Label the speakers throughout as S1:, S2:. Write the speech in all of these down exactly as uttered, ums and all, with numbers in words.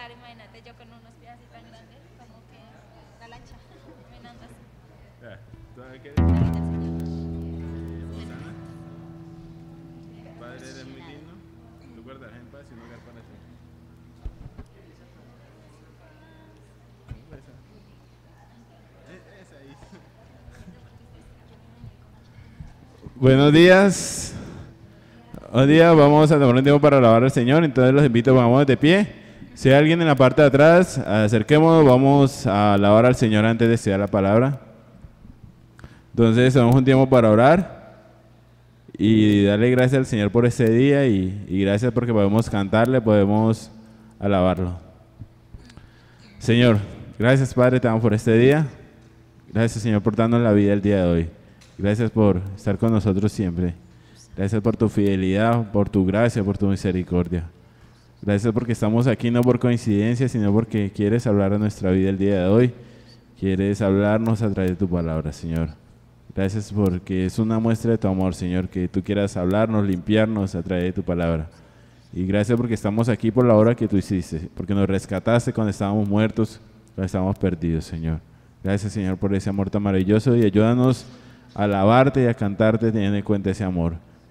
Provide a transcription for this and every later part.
S1: Claro, imagínate yo con unos pies así tan grandes, como que la lancha, caminando así.
S2: Ya, ¿tú no quieres?
S1: Ahorita el Señor.
S2: Rosana, Padre, eres muy digno. Tú guardarás en paz y un hogar para siempre. Esa. E- esa ahí. Buenos días. Hoy día vamos a tomar un tiempo para alabar al Señor, entonces los invito a que pongamos de pie. Si hay alguien en la parte de atrás, acerquémonos, vamos a alabar al Señor antes de estudiar la palabra. Entonces, tomamos un tiempo para orar y darle gracias al Señor por este día y, y gracias porque podemos cantarle, podemos alabarlo. Señor, gracias Padre, te damos por este día. Gracias Señor por darnos la vida el día de hoy. Gracias por estar con nosotros siempre. Gracias por tu fidelidad, por tu gracia, por tu misericordia. Gracias porque estamos aquí no por coincidencia, sino porque quieres hablar a nuestra vida el día de hoy. Quieres hablarnos a través de tu palabra, Señor. Gracias porque es una muestra de tu amor, Señor, que tú quieras hablarnos, limpiarnos a través de tu palabra. Y gracias porque estamos aquí por la obra que tú hiciste, porque nos rescataste cuando estábamos muertos, cuando estábamos perdidos, Señor. Gracias, Señor, por ese amor tan maravilloso y ayúdanos a alabarte y a cantarte teniendo en cuenta ese amor.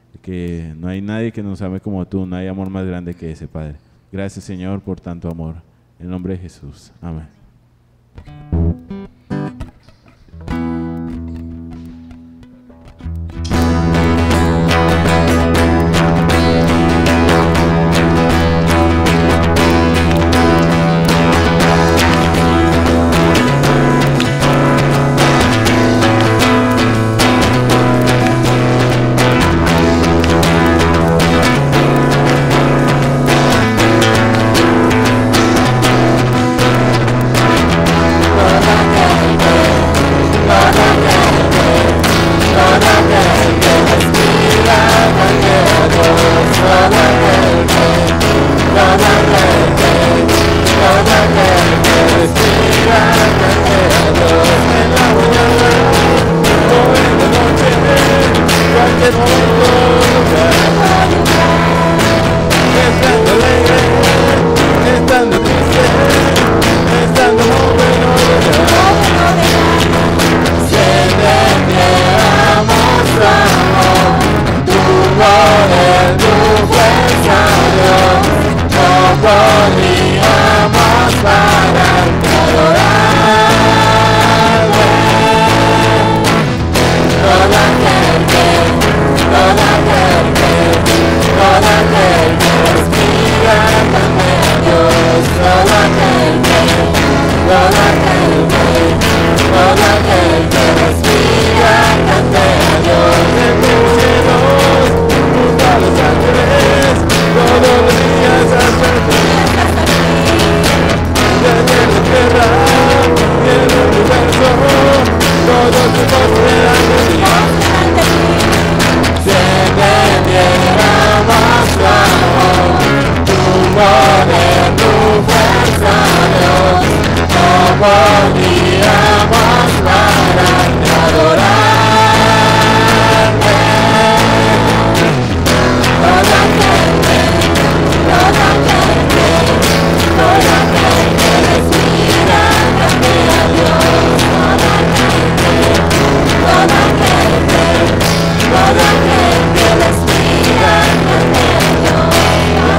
S2: Que no hay nadie que nos ame como tú, no hay amor más grande que ese, Padre. Gracias, Señor, por tanto amor. En nombre de Jesús. Amén.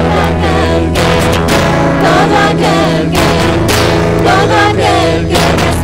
S3: Todo aquel que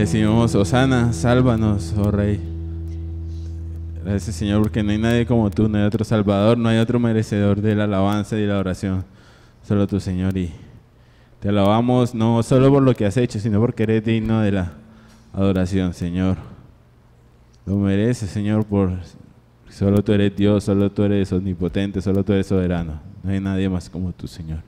S2: decimos, Hosana, sálvanos, oh Rey. Gracias, Señor, porque no hay nadie como tú, no hay otro Salvador, no hay otro merecedor de la alabanza y de la oración. Solo tú, Señor, y te alabamos no solo por lo que has hecho, sino porque eres digno de la adoración, Señor. Lo mereces, Señor, por solo tú eres Dios, solo tú eres omnipotente, solo tú eres soberano. No hay nadie más como tú, Señor.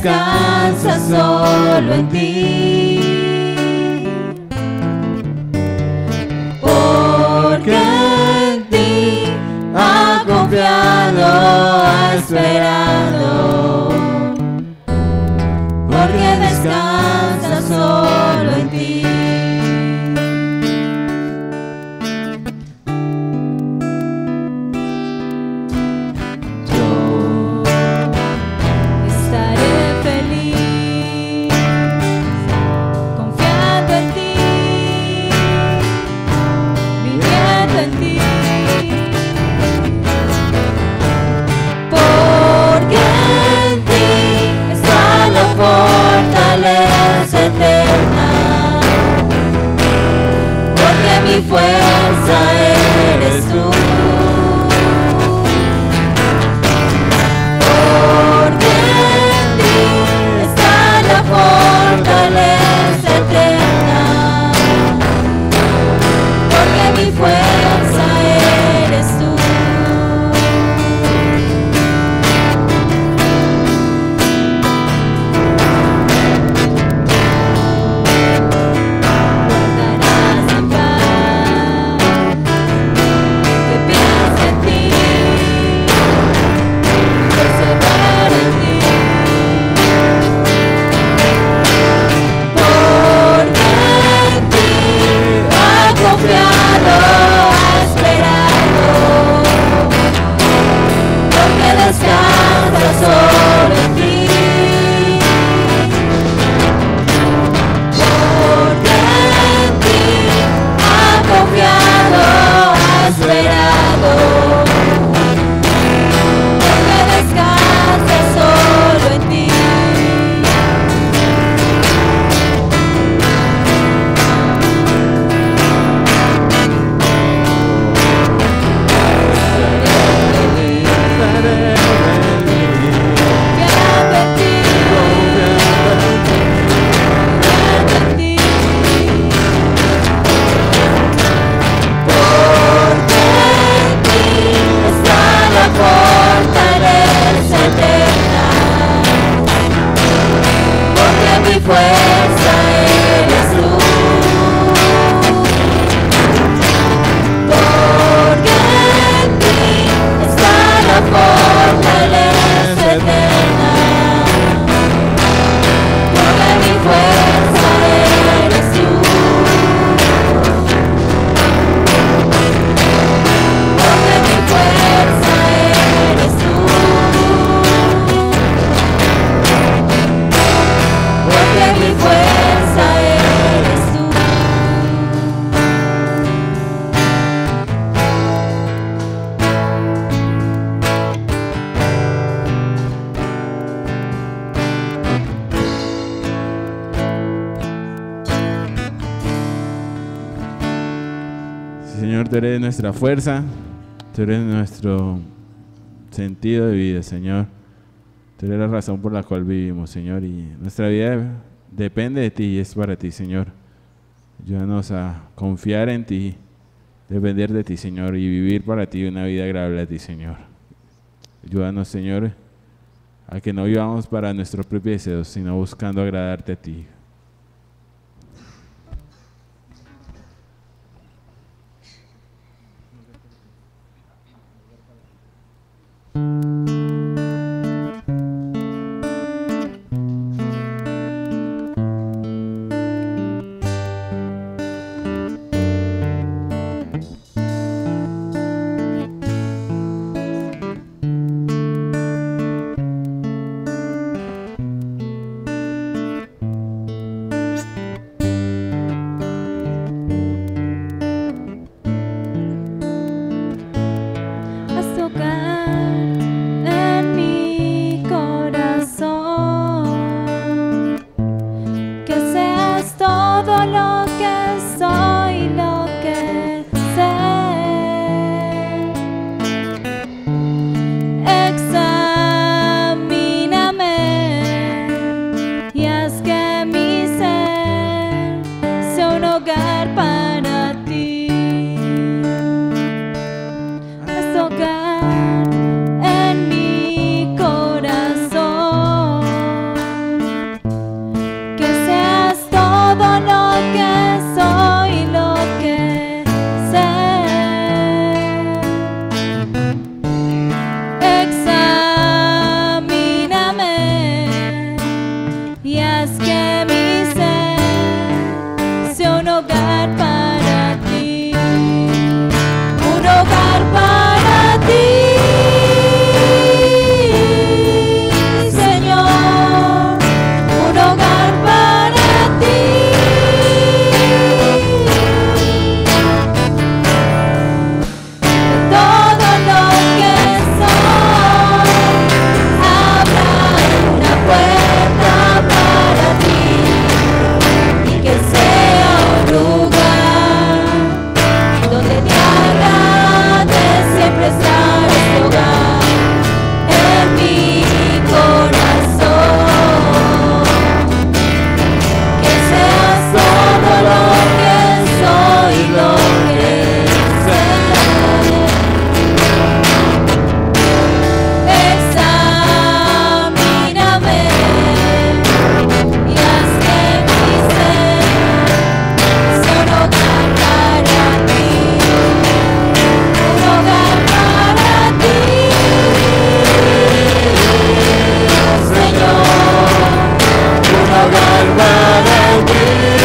S3: descansa solo en ti. Porque en ti ha confiado, ha esperado. Porque descansa solo en ti. Fortaleza eterna, porque mi fuerza eres tú. Porque en ti está la fortaleza eterna, porque mi fuerza eres tú. Descansa solo en ti. Porque en ti ha confiado, ha esperado. Porque descansa solo en ti. Fortaleza eterna, porque mi fuerza eres tú. Porque en ti está la fortaleza eterna, porque mi fuerza eres tú. Porque mi fuerza eres tú. Porque mi fuerza eres tú.
S2: Señor, tú eres nuestra fuerza, tú eres nuestro sentido de vida, Señor. Tú eres la razón por la cual vivimos, Señor, y nuestra vida depende de ti y es para ti, Señor. Ayúdanos a confiar en ti, depender de ti, Señor, y vivir para ti una vida agradable a ti, Señor. Ayúdanos, Señor, a que no vivamos para nuestros propios deseos, sino buscando agradarte a ti.
S3: haz que mi ser sea un hogar para ti, un hogar para ti, Señor, un hogar para ti. Todo lo que soy, abra una puerta para ti, y que sea un lugar donde te agrade siempre estar este hogar en mi corazón. Que seas todo lo que soy y lo que sé. Examíname y haz que mi ser sea un hogar para ti, un hogar para ti, Señor, un hogar para ti.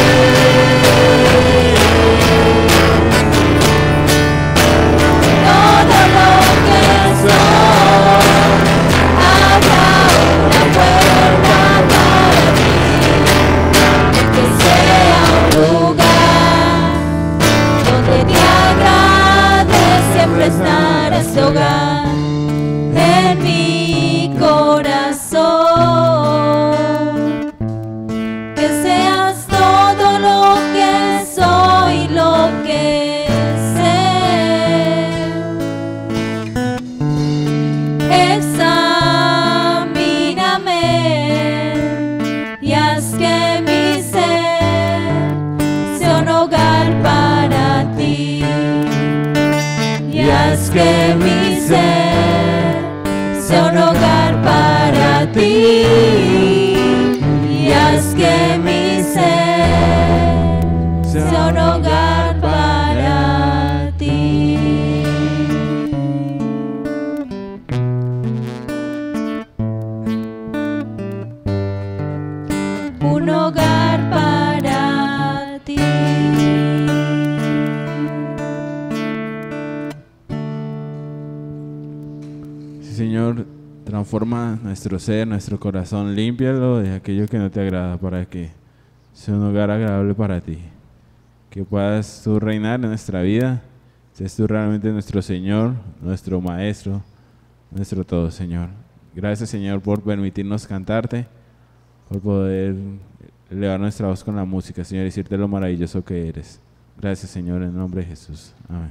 S3: Todo lo que soy, abra una puerta para ti, que sea un lugar donde te agrade siempre estar este hogar en mi corazón. Que seas todo lo que soy y lo que sé. Examíname y haz que mi ser sea un hogar para ti, y haz que mi ser sea un hogar para ti, y haz que mi ser sea un hogar para ti. Un hogar para ti.
S2: Sí, Señor, transforma nuestro ser, nuestro corazón, límpialo de aquello que no te agrada para que sea un hogar agradable para ti. Que puedas tú reinar en nuestra vida, seas tú realmente nuestro Señor, nuestro Maestro, nuestro todo, Señor. Gracias, Señor, por permitirnos cantarte, por poder elevar nuestra voz con la música, Señor, y decirte lo maravilloso que eres. Gracias, Señor, en nombre de Jesús. Amén.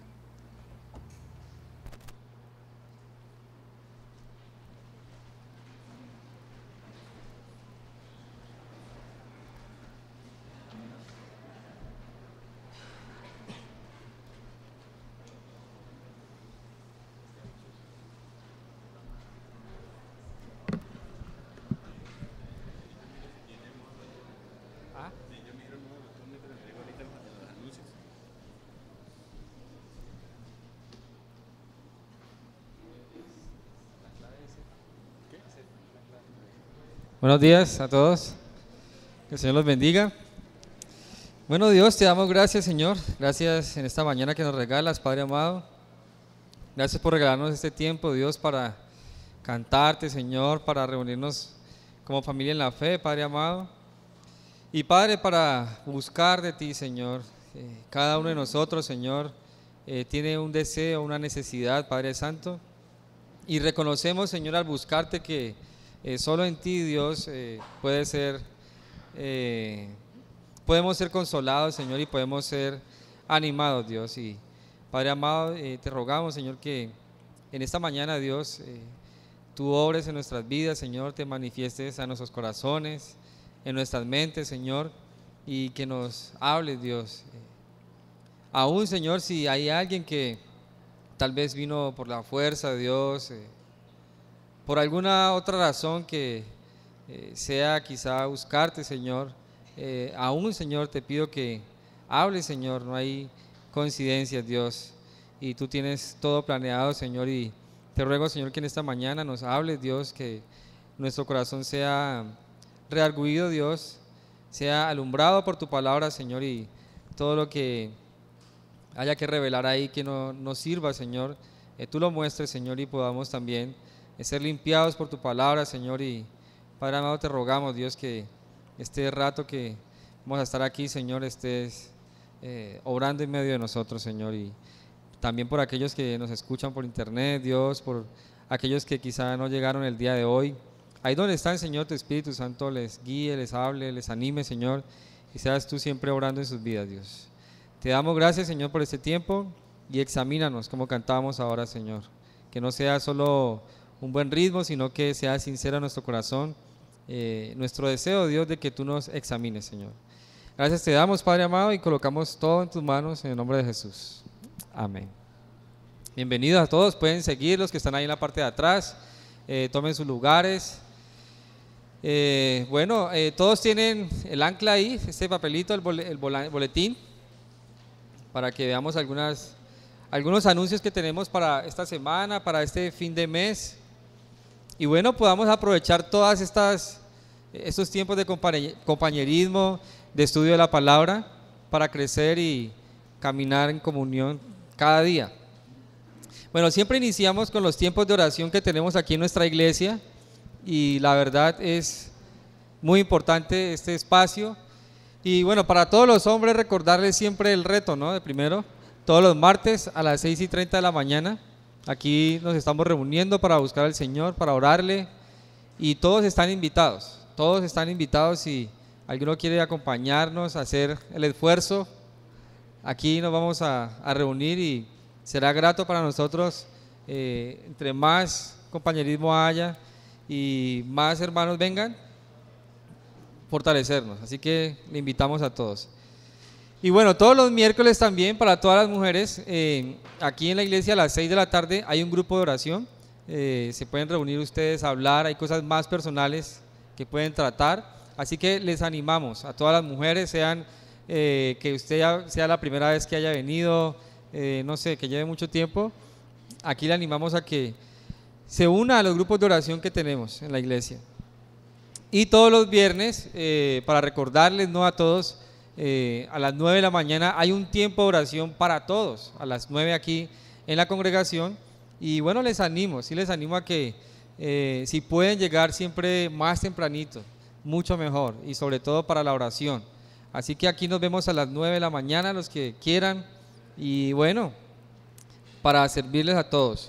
S4: Buenos días a todos, que el Señor los bendiga. Bueno, Dios, te damos gracias, Señor, gracias en esta mañana que nos regalas, Padre amado. Gracias por regalarnos este tiempo, Dios, para cantarte, Señor, para reunirnos como familia en la fe, Padre amado. Y Padre, para buscar de ti, Señor. Eh, cada uno de nosotros, Señor, eh, tiene un deseo, una necesidad, Padre Santo. Y reconocemos, Señor, al buscarte que Eh, solo en ti, Dios, eh, puede ser, eh, podemos ser consolados, Señor, y podemos ser animados, Dios. Y Padre amado, eh, te rogamos, Señor, que en esta mañana, Dios, eh, tú obres en nuestras vidas, Señor, te manifiestes a nuestros corazones, en nuestras mentes, Señor, y que nos hables, Dios. Eh, aún, Señor, si hay alguien que tal vez vino por la fuerza de Dios, eh, por alguna otra razón que eh, sea quizá buscarte, Señor, eh, aún, Señor, te pido que hables, Señor, no hay coincidencias, Dios, y tú tienes todo planeado, Señor, y te ruego, Señor, que en esta mañana nos hables, Dios, que nuestro corazón sea redarguido, Dios, sea alumbrado por tu palabra, Señor, y todo lo que haya que revelar ahí que no nos sirva, Señor, eh, tú lo muestres, Señor, y podamos también eh, ser limpiados por tu palabra, Señor. Y Padre amado, te rogamos, Dios, que este rato que vamos a estar aquí, Señor, estés eh, obrando en medio de nosotros, Señor, y también por aquellos que nos escuchan por internet, Dios, por aquellos que quizá no llegaron el día de hoy. Ahí donde están, Señor, tu Espíritu Santo les guíe, les hable, les anime, Señor, y seas tú siempre obrando en sus vidas, Dios. Te damos gracias, Señor, por este tiempo y examínanos como cantábamos ahora, Señor. Que no sea solo un buen ritmo, sino que sea sincero nuestro corazón, eh, nuestro deseo, Dios, de que tú nos examines, Señor. Gracias te damos, Padre amado, y colocamos todo en tus manos en el nombre de Jesús. Amén. Bienvenidos a todos, pueden seguir los que están ahí en la parte de atrás, eh, tomen sus lugares. Eh, bueno, eh, todos tienen el ancla ahí, este papelito, el, bol el boletín, para que veamos algunas, algunos anuncios que tenemos para esta semana, para este fin de mes. Y bueno, podamos aprovechar todas estas estos tiempos de compañerismo, de estudio de la palabra, para crecer y caminar en comunión cada día. Bueno, siempre iniciamos con los tiempos de oración que tenemos aquí en nuestra iglesia, y la verdad es muy importante este espacio. Y bueno, para todos los hombres recordarles siempre el reto, ¿no? De primero, todos los martes a las seis y treinta de la mañana, aquí nos estamos reuniendo para buscar al Señor, para orarle, y todos están invitados, todos están invitados. Si alguno quiere acompañarnos a hacer el esfuerzo, aquí nos vamos a, a reunir, y será grato para nosotros, eh, entre más compañerismo haya y más hermanos vengan, fortalecernos. Así que le invitamos a todos. Y bueno, todos los miércoles también para todas las mujeres, eh, aquí en la iglesia a las seis de la tarde hay un grupo de oración. Eh, se pueden reunir ustedes a hablar, hay cosas más personales que pueden tratar, así que les animamos a todas las mujeres, sean eh, que usted ya sea la primera vez que haya venido, eh, no sé, que lleve mucho tiempo, aquí le animamos a que se una a los grupos de oración que tenemos en la iglesia. Y todos los viernes, eh, para recordarles, no a todos, eh, a las nueve de la mañana hay un tiempo de oración para todos, a las nueve aquí en la congregación. Y bueno, les animo, sí les animo a que eh, si pueden llegar siempre más tempranito, mucho mejor, y sobre todo para la oración. Así que aquí nos vemos a las nueve de la mañana, los que quieran, y bueno, para servirles a todos.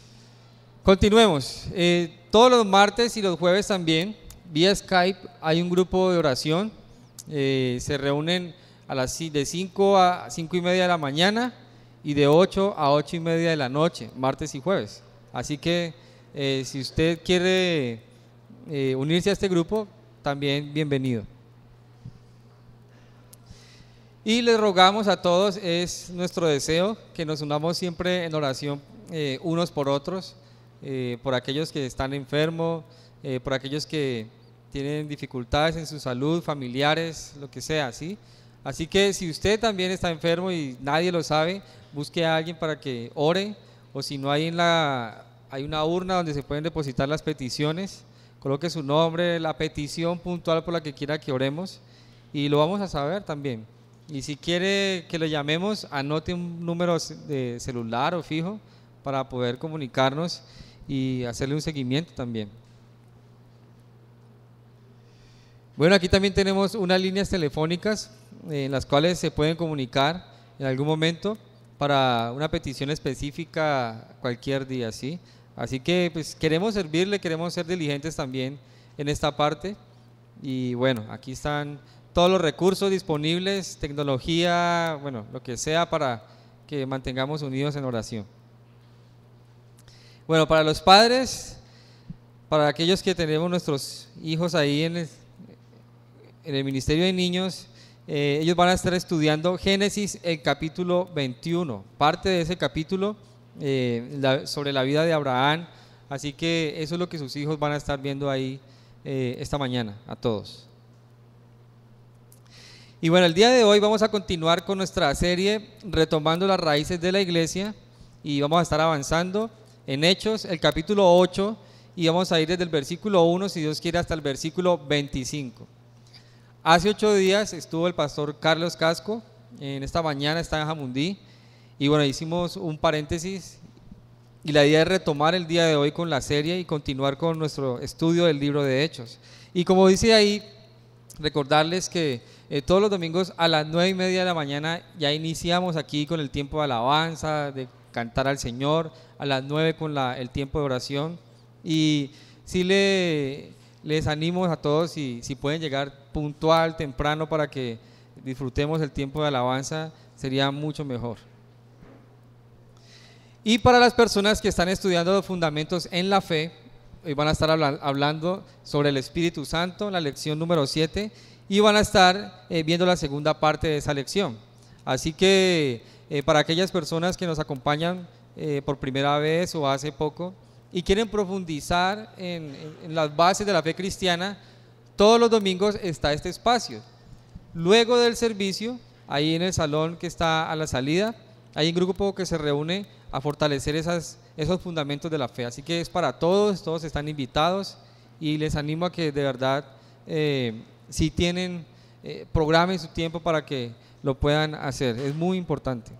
S4: Continuemos. Eh, todos los martes y los jueves también, vía Skype, hay un grupo de oración. Eh, se reúnen a las de cinco a cinco y media de la mañana y de ocho a ocho y media de la noche, martes y jueves. Así que eh, si usted quiere eh, unirse a este grupo, también bienvenido. Y les rogamos a todos, es nuestro deseo que nos unamos siempre en oración eh, unos por otros, eh, por aquellos que están enfermos, eh, por aquellos que tienen dificultades en su salud, familiares, lo que sea, ¿sí? Así que si usted también está enfermo y nadie lo sabe, busque a alguien para que ore, o si no, hay, en la, hay una urna donde se pueden depositar las peticiones, coloque su nombre, la petición puntual por la que quiera que oremos, y lo vamos a saber también. Y si quiere que le llamemos, anote un número de celular o fijo para poder comunicarnos y hacerle un seguimiento también. Bueno, aquí también tenemos unas líneas telefónicas en las cuales se pueden comunicar en algún momento para una petición específica cualquier día, ¿sí? Así que pues queremos servirle, queremos ser diligentes también en esta parte. Y bueno, aquí están todos los recursos disponibles, tecnología, bueno, lo que sea para que mantengamos unidos en oración. Bueno, para los padres, para aquellos que tenemos nuestros hijos ahí en el, en el Ministerio de Niños, eh, ellos van a estar estudiando Génesis, el capítulo veintiuno, parte de ese capítulo eh, la, sobre la vida de Abraham. Así que eso es lo que sus hijos van a estar viendo ahí eh, esta mañana, a todos. Y bueno, el día de hoy vamos a continuar con nuestra serie retomando las raíces de la iglesia, y vamos a estar avanzando en Hechos, el capítulo ocho, y vamos a ir desde el versículo uno, si Dios quiere, hasta el versículo veinticinco. Hace ocho días estuvo el pastor Carlos Casco, en esta mañana está en Jamundí, y bueno, hicimos un paréntesis, y la idea es retomar el día de hoy con la serie y continuar con nuestro estudio del libro de Hechos. Y como dice ahí, recordarles que eh, todos los domingos a las nueve y media de la mañana ya iniciamos aquí con el tiempo de alabanza, de cantar al Señor, a las nueve con la, el tiempo de oración, y sí le, les animo a todos si, si pueden llegar puntual, temprano, para que disfrutemos el tiempo de alabanza, sería mucho mejor. Y para las personas que están estudiando los fundamentos en la fe, hoy van a estar habla, hablando sobre el Espíritu Santo, la lección número siete, y van a estar eh, viendo la segunda parte de esa lección. Así que eh, para aquellas personas que nos acompañan eh, por primera vez o hace poco y quieren profundizar en, en, en las bases de la fe cristiana, todos los domingos está este espacio. Luego del servicio, ahí en el salón que está a la salida, hay un grupo que se reúne a fortalecer esas, esos fundamentos de la fe. Así que es para todos, todos están invitados, y les animo a que de verdad, eh, si tienen, eh, programen su tiempo para que lo puedan hacer, es muy importante.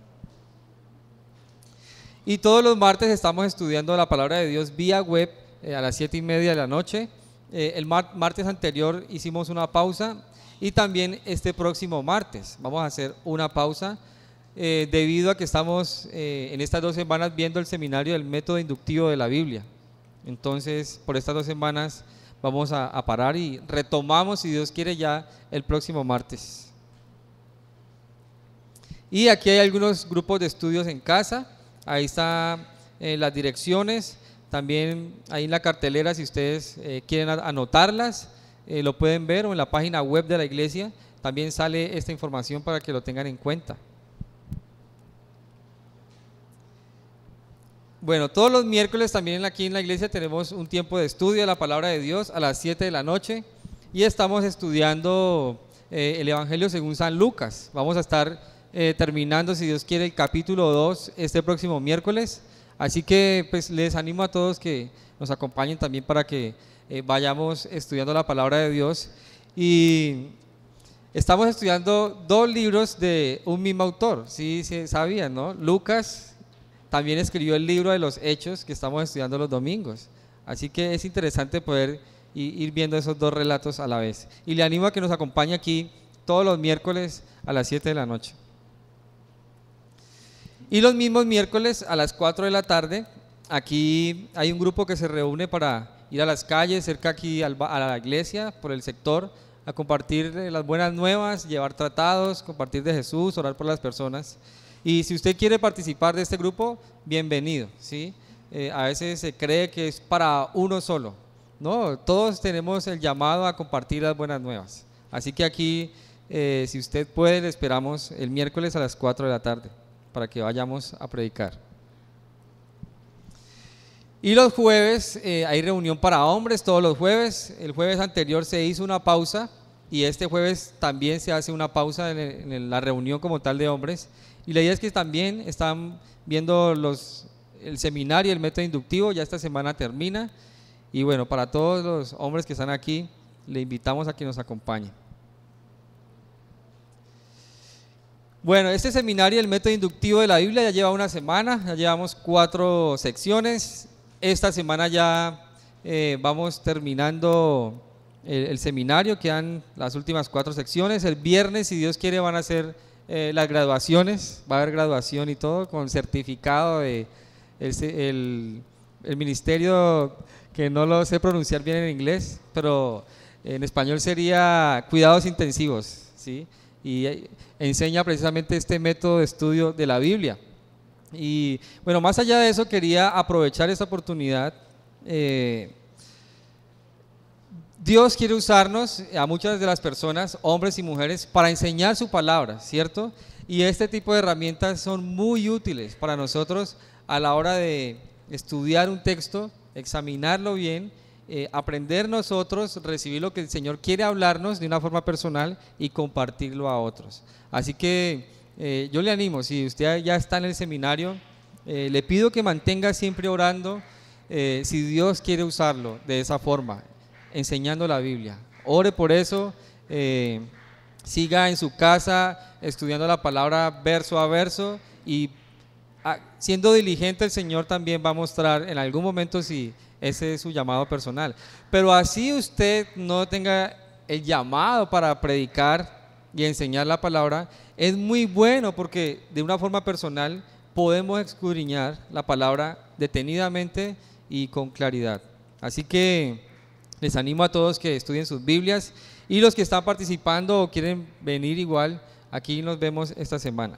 S4: Y todos los martes estamos estudiando la palabra de Dios vía web eh, a las siete y media de la noche. Eh, el mar martes anterior hicimos una pausa, y también este próximo martes vamos a hacer una pausa eh, debido a que estamos eh, en estas dos semanas viendo el seminario del método inductivo de la Biblia. Entonces, por estas dos semanas vamos a, a parar y retomamos, si Dios quiere, ya el próximo martes. Y aquí hay algunos grupos de estudios en casa, ahí están eh, las direcciones, también ahí en la cartelera, si ustedes eh, quieren anotarlas, eh, lo pueden ver, o en la página web de la iglesia también sale esta información para que lo tengan en cuenta. Bueno, todos los miércoles también aquí en la iglesia tenemos un tiempo de estudio de la palabra de Dios a las siete de la noche, y estamos estudiando eh, el Evangelio según San Lucas. Vamos a estar eh, terminando, si Dios quiere, el capítulo dos este próximo miércoles, así que pues les animo a todos que nos acompañen también para que eh, vayamos estudiando la palabra de Dios. Y estamos estudiando dos libros de un mismo autor, sí, sí sabían, ¿no? Lucas también escribió el libro de los Hechos que estamos estudiando los domingos, así que es interesante poder ir viendo esos dos relatos a la vez, y le animo a que nos acompañe aquí todos los miércoles a las siete de la noche. Y los mismos miércoles a las cuatro de la tarde, aquí hay un grupo que se reúne para ir a las calles cerca aquí a la iglesia, por el sector, a compartir las buenas nuevas, llevar tratados, compartir de Jesús, orar por las personas. Y si usted quiere participar de este grupo, bienvenido, ¿sí? Eh, a veces se cree que es para uno solo, no, todos tenemos el llamado a compartir las buenas nuevas. Así que aquí, eh, si usted puede, le esperamos el miércoles a las cuatro de la tarde para que vayamos a predicar. Y los jueves eh, hay reunión para hombres todos los jueves. El jueves anterior se hizo una pausa, y este jueves también se hace una pausa en, el, en la reunión como tal de hombres. Y la idea es que también están viendo los, el seminario, el método inductivo, ya esta semana termina. Y bueno, para todos los hombres que están aquí, le invitamos a que nos acompañen. Bueno, este seminario, el método inductivo de la Biblia, ya lleva una semana, ya llevamos cuatro secciones. Esta semana ya eh, vamos terminando el, el seminario, quedan las últimas cuatro secciones. El viernes, si Dios quiere, van a ser eh, las graduaciones, va a haber graduación y todo, con certificado de el, el, el ministerio, que no lo sé pronunciar bien en inglés, pero en español sería cuidados intensivos, ¿sí? Y enseña precisamente este método de estudio de la Biblia. Y bueno, más allá de eso, quería aprovechar esta oportunidad. eh, Dios quiere usarnos a muchas de las personas, hombres y mujeres, para enseñar su palabra, ¿cierto? Y este tipo de herramientas son muy útiles para nosotros a la hora de estudiar un texto, examinarlo bien, eh, aprender nosotros, recibir lo que el Señor quiere hablarnos de una forma personal y compartirlo a otros. Así que eh, yo le animo, si usted ya está en el seminario, eh, le pido que mantenga siempre orando, eh, si Dios quiere usarlo de esa forma, enseñando la Biblia. Ore por eso, eh, siga en su casa estudiando la palabra verso a verso y ah, siendo diligente, el Señor también va a mostrar en algún momento si ese es su llamado personal. Pero así usted no tenga el llamado para predicar y enseñar la palabra, es muy bueno porque de una forma personal podemos escudriñar la palabra detenidamente y con claridad. Así que les animo a todos que estudien sus Biblias y los que están participando o quieren venir igual, aquí nos vemos esta semana.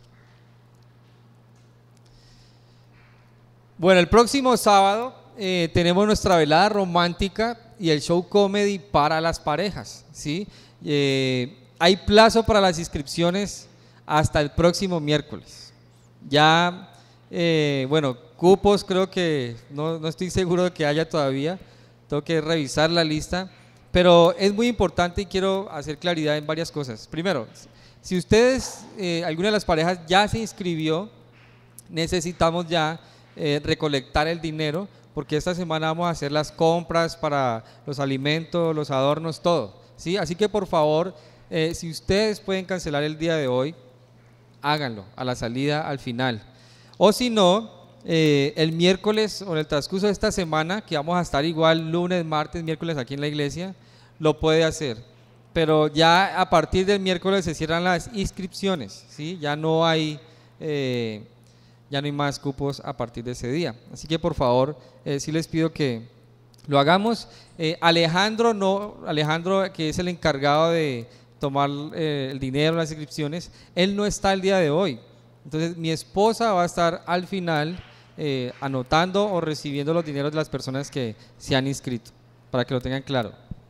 S4: Bueno, el próximo sábado eh, tenemos nuestra velada romántica y el show comedy para las parejas, ¿sí? Eh, hay plazo para las inscripciones hasta el próximo miércoles. Ya, eh, bueno, cupos creo que no, no estoy seguro de que haya todavía, tengo que revisar la lista, pero es muy importante y quiero hacer claridad en varias cosas. Primero, si ustedes, eh, alguna de las parejas ya se inscribió, necesitamos ya eh, recolectar el dinero, porque esta semana vamos a hacer las compras para los alimentos, los adornos, todo, ¿sí? Así que por favor, eh, si ustedes pueden cancelar el día de hoy, háganlo a la salida, al final. O si no, eh, el miércoles o en el transcurso de esta semana, que vamos a estar igual lunes, martes, miércoles aquí en la iglesia, lo puede hacer. Pero ya a partir del miércoles se cierran las inscripciones, ¿sí? Ya no hay, eh, ya no hay más cupos a partir de ese día. Así que por favor, eh, sí les pido que lo hagamos. Eh, Alejandro, no, Alejandro, que es el encargado de tomar eh, el dinero, las inscripciones, él no está el día de hoy. Entonces mi esposa va a estar al final eh, anotando o recibiendo los dineros de las personas que se han inscrito, para que lo tengan claro.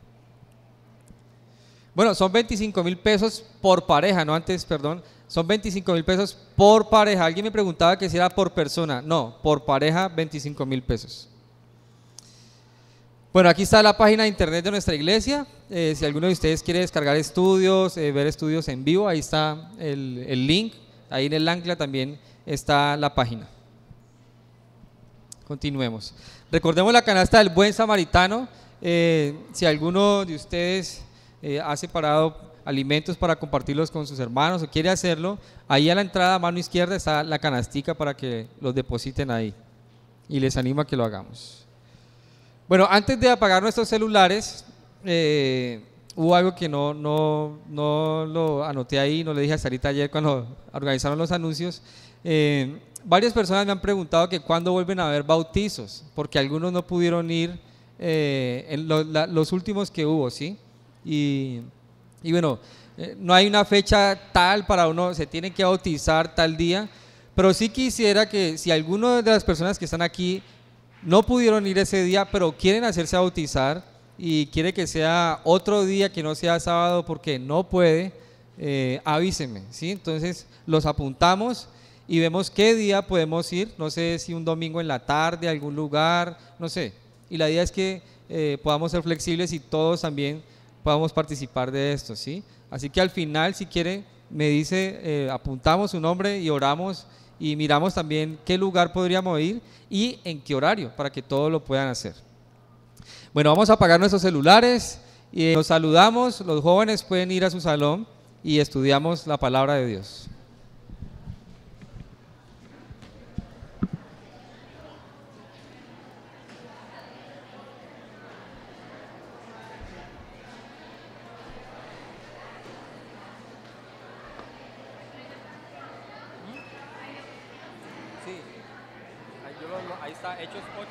S4: Bueno, son veinticinco mil pesos por pareja, no antes, perdón, son veinticinco mil pesos por pareja. Alguien me preguntaba que si era por persona, no, por pareja veinticinco mil pesos. Bueno, aquí está la página de internet de nuestra iglesia. Eh, si alguno de ustedes quiere descargar estudios, eh, ver estudios en vivo, ahí está el, el link. Ahí en el ancla también está la página. Continuemos. Recordemos la canasta del buen samaritano. Eh, si alguno de ustedes eh, ha separado alimentos para compartirlos con sus hermanos o quiere hacerlo, ahí a la entrada a mano izquierda está la canastica para que los depositen ahí. Y les animo a que lo hagamos. Bueno, antes de apagar nuestros celulares, eh, hubo algo que no, no, no lo anoté ahí, no le dije a Sarita ayer cuando organizaron los anuncios. Eh, varias personas me han preguntado que cuándo vuelven a haber bautizos, porque algunos no pudieron ir eh, en lo, la, los últimos que hubo, ¿sí? Y, y bueno, eh, no hay una fecha tal para uno, se tiene que bautizar tal día, pero sí quisiera que si alguno de las personas que están aquí no pudieron ir ese día, pero quieren hacerse bautizar y quiere que sea otro día que no sea sábado porque no puede, eh, avísenme, ¿sí? Entonces los apuntamos y vemos qué día podemos ir, no sé si un domingo en la tarde, a algún lugar, no sé. Y la idea es que eh, podamos ser flexibles y todos también podamos participar de esto, ¿sí? Así que al final, si quiere, me dice, eh, apuntamos su nombre y oramos y miramos también qué lugar podríamos ir y en qué horario para que todos lo puedan hacer. Bueno, vamos a apagar nuestros celulares y nos saludamos, los jóvenes pueden ir a su salón y estudiamos la palabra de Dios. Sí, ahí está, Hechos ocho.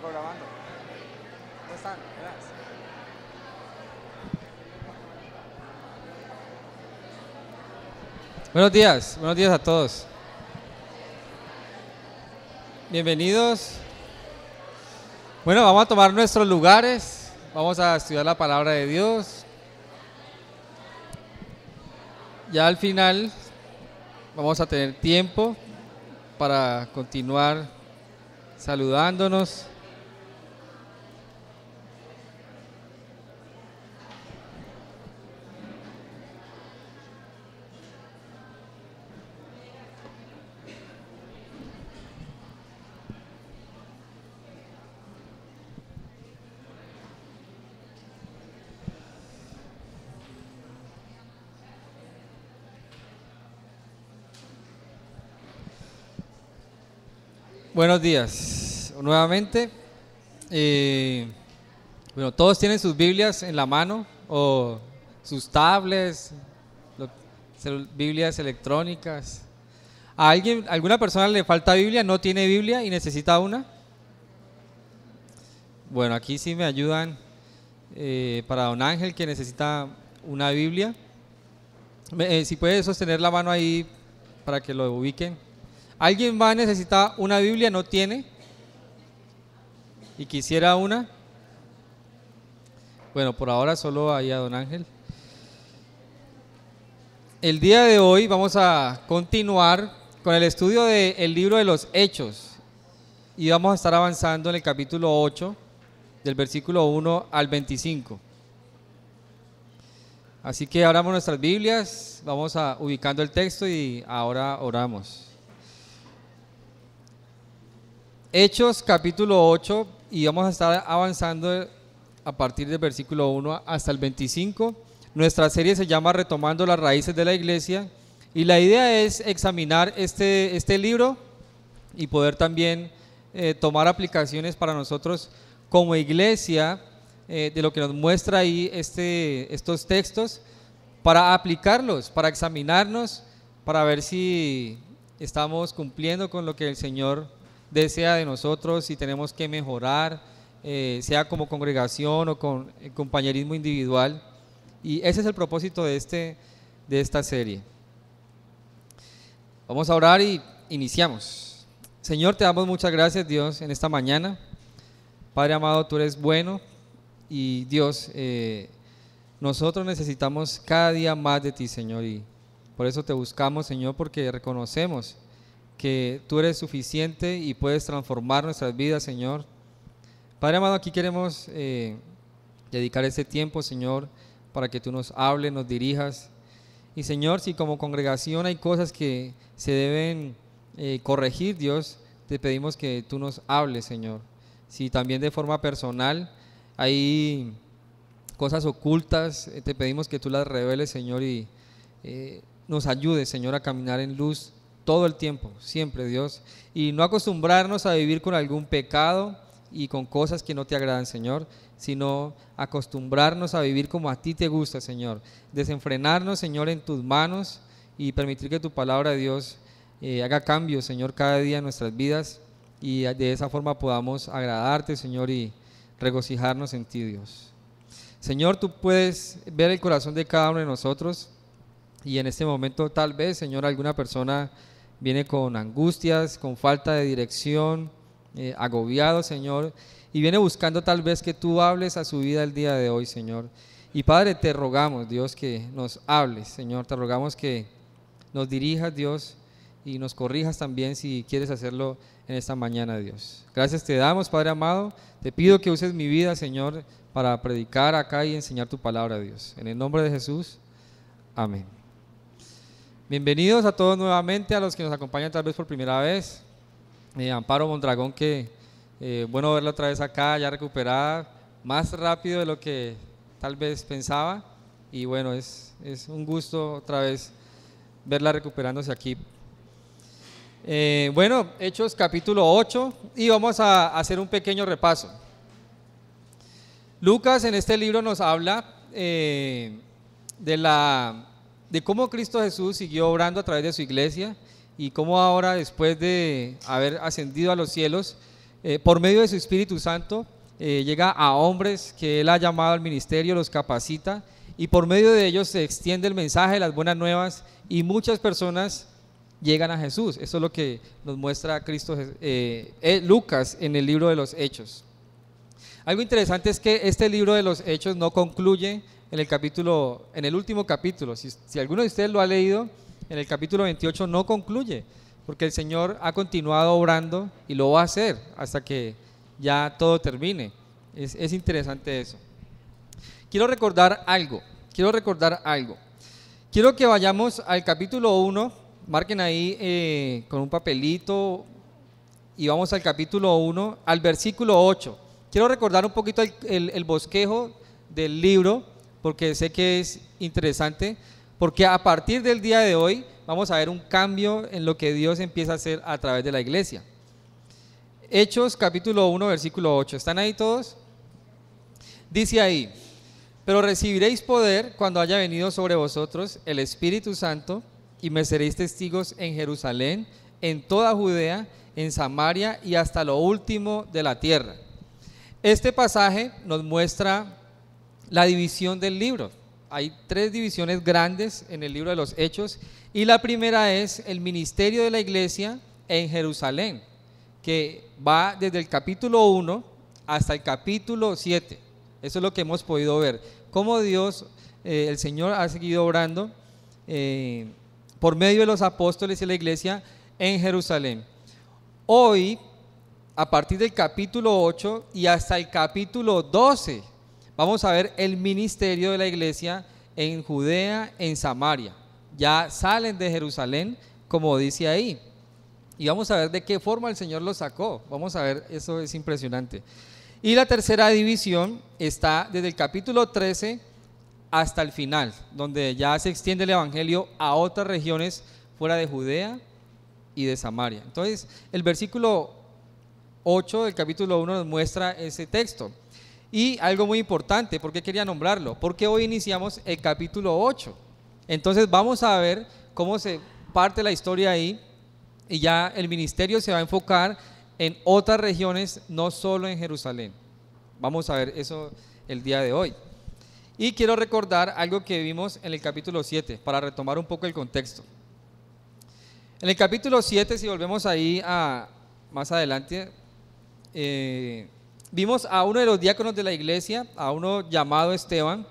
S4: programando. ¿Cómo están? Buenas. Buenos días, buenos días a todos. Bienvenidos. Bueno, vamos a tomar nuestros lugares, vamos a estudiar la palabra de Dios. Ya al final vamos a tener tiempo para continuar saludándonos. Buenos días, nuevamente. Eh, bueno, todos tienen sus Biblias en la mano o sus tablets, lo, Biblias electrónicas. ¿A alguien, alguna persona le falta Biblia, no tiene Biblia y necesita una? Bueno, aquí sí me ayudan eh, para don Ángel, que necesita una Biblia. Eh, si puede sostener la mano ahí para que lo ubiquen. ¿Alguien más necesita una Biblia? ¿No tiene? ¿Y quisiera una? Bueno, por ahora solo ahí a don Ángel. El día de hoy vamos a continuar con el estudio del libro de los Hechos. Y vamos a estar avanzando en el capítulo ocho, del versículo uno al veinticinco. Así que abramos nuestras Biblias, vamos a ubicando el texto y ahora oramos. Hechos capítulo ocho, y vamos a estar avanzando a partir del versículo uno hasta el veinticinco. Nuestra serie se llama Retomando las Raíces de la Iglesia, y la idea es examinar este, este libro y poder también eh, tomar aplicaciones para nosotros como iglesia eh, de lo que nos muestra ahí este, estos textos, para aplicarlos, para examinarnos, para ver si estamos cumpliendo con lo que el Señor desea de nosotros, si tenemos que mejorar, eh, sea como congregación o con eh, compañerismo individual. Y ese es el propósito de, este, de esta serie. Vamos a orar y iniciamos. Señor, te damos muchas gracias, Dios, en esta mañana. Padre amado, tú eres bueno y Dios, eh, nosotros necesitamos cada día más de ti, Señor, y por eso te buscamos, Señor, porque reconocemos que tú eres suficiente y puedes transformar nuestras vidas, Señor. Padre amado, aquí queremos eh, dedicar este tiempo, Señor, para que tú nos hables, nos dirijas. Y Señor, si como congregación hay cosas que se deben eh, corregir, Dios, te pedimos que tú nos hables, Señor. Si también de forma personal hay cosas ocultas, eh, te pedimos que tú las reveles, Señor, y eh, nos ayudes, Señor, a caminar en luz todo el tiempo, siempre, Dios, y no acostumbrarnos a vivir con algún pecado y con cosas que no te agradan, Señor, sino acostumbrarnos a vivir como a ti te gusta, Señor, desenfrenarnos, Señor, en tus manos y permitir que tu palabra, Dios, eh, haga cambios, Señor, cada día en nuestras vidas, y de esa forma podamos agradarte, Señor, y regocijarnos en ti, Dios. Señor, tú puedes ver el corazón de cada uno de nosotros, y en este momento tal vez, Señor, alguna persona viene con angustias, con falta de dirección, eh, agobiado, Señor, y viene buscando tal vez que tú hables a su vida el día de hoy, Señor. Y Padre, te rogamos, Dios, que nos hables, Señor, te rogamos que nos dirijas, Dios, y nos corrijas también si quieres hacerlo en esta mañana, Dios. Gracias te damos, Padre amado, te pido que uses mi vida, Señor, para predicar acá y enseñar tu palabra, Dios. En el nombre de Jesús, amén. Bienvenidos a todos nuevamente, a los que nos acompañan tal vez por primera vez. Eh, Amparo Mondragón, que eh, bueno verla otra vez acá, ya recuperada, más rápido de lo que tal vez pensaba. Y bueno, es, es un gusto otra vez verla recuperándose aquí. Eh, bueno, Hechos capítulo ocho, y vamos a hacer un pequeño repaso. Lucas en este libro nos habla eh, de la... de cómo Cristo Jesús siguió obrando a través de su iglesia y cómo ahora, después de haber ascendido a los cielos, eh, por medio de su Espíritu Santo, eh, llega a hombres que Él ha llamado al ministerio, los capacita, y por medio de ellos se extiende el mensaje de las buenas nuevas y muchas personas llegan a Jesús. Eso es lo que nos muestra Cristo, eh, eh, Lucas en el libro de los Hechos. Algo interesante es que este libro de los Hechos no concluye en el capítulo, en el último capítulo. Si, si alguno de ustedes lo ha leído, en el capítulo veintiocho no concluye, porque el Señor ha continuado obrando y lo va a hacer hasta que ya todo termine. Es, es interesante eso. Quiero recordar algo, quiero recordar algo. Quiero que vayamos al capítulo uno, marquen ahí eh, con un papelito y vamos al capítulo uno, al versículo ocho. Quiero recordar un poquito el, el, el bosquejo del libro, porque sé que es interesante, porque a partir del día de hoy vamos a ver un cambio en lo que Dios empieza a hacer a través de la iglesia. Hechos capítulo uno, versículo ocho, ¿están ahí todos? Dice ahí: pero recibiréis poder cuando haya venido sobre vosotros el Espíritu Santo, y me seréis testigos en Jerusalén, en toda Judea, en Samaria y hasta lo último de la tierra. Este pasaje nos muestra la división del libro. Hay tres divisiones grandes en el libro de los Hechos, y la primera es el ministerio de la iglesia en Jerusalén, que va desde el capítulo uno hasta el capítulo siete. Eso es lo que hemos podido ver, cómo Dios, eh, el Señor ha seguido obrando eh, por medio de los apóstoles y la iglesia en Jerusalén. Hoy, a partir del capítulo ocho y hasta el capítulo doce, vamos a ver el ministerio de la iglesia en Judea, en Samaria. Ya salen de Jerusalén, como dice ahí. Y vamos a ver de qué forma el Señor los sacó. Vamos a ver, eso es impresionante. Y la tercera división está desde el capítulo trece hasta el final, donde ya se extiende el evangelio a otras regiones fuera de Judea y de Samaria. Entonces, el versículo ocho del capítulo uno nos muestra ese texto. Y algo muy importante, ¿por qué quería nombrarlo? Porque hoy iniciamos el capítulo ocho. Entonces vamos a ver cómo se parte la historia ahí, y ya el ministerio se va a enfocar en otras regiones, no solo en Jerusalén. Vamos a ver eso el día de hoy. Y quiero recordar algo que vimos en el capítulo siete, para retomar un poco el contexto. En el capítulo siete, si volvemos ahí a más adelante, eh, vimos a uno de los diáconos de la iglesia, a uno llamado Esteban,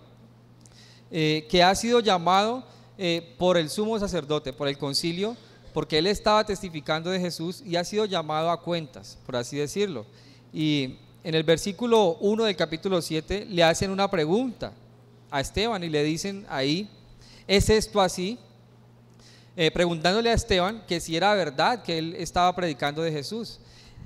S4: eh, que ha sido llamado eh, por el sumo sacerdote, por el concilio, porque él estaba testificando de Jesús y ha sido llamado a cuentas, por así decirlo. Y en el versículo uno del capítulo siete le hacen una pregunta a Esteban y le dicen ahí: ¿es esto así? Eh, preguntándole a Esteban que si era verdad que él estaba predicando de Jesús.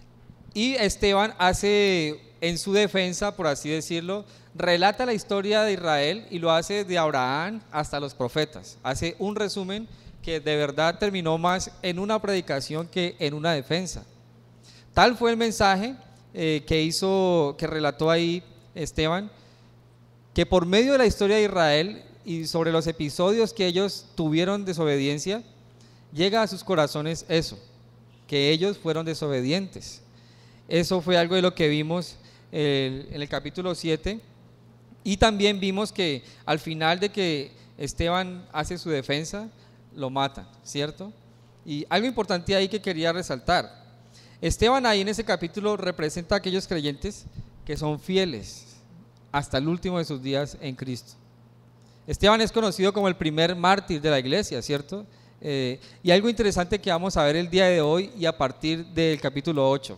S4: Y Esteban hace en su defensa, por así decirlo, relata la historia de Israel y lo hace de Abraham hasta los profetas. Hace un resumen que de verdad terminó más en una predicación que en una defensa. Tal fue el mensaje eh, que hizo, que relató ahí Esteban, que por medio de la historia de Israel y sobre los episodios que ellos tuvieron desobediencia, llega a sus corazones eso, que ellos fueron desobedientes. Eso fue algo de lo que vimos eh, en el capítulo siete, y también vimos que al final de que Esteban hace su defensa, lo matan, ¿cierto? Y algo importante ahí que quería resaltar: Esteban ahí en ese capítulo representa a aquellos creyentes que son fieles hasta el último de sus días en Cristo. Esteban es conocido como el primer mártir de la iglesia, ¿cierto? Eh, y algo interesante que vamos a ver el día de hoy y a partir del capítulo ocho.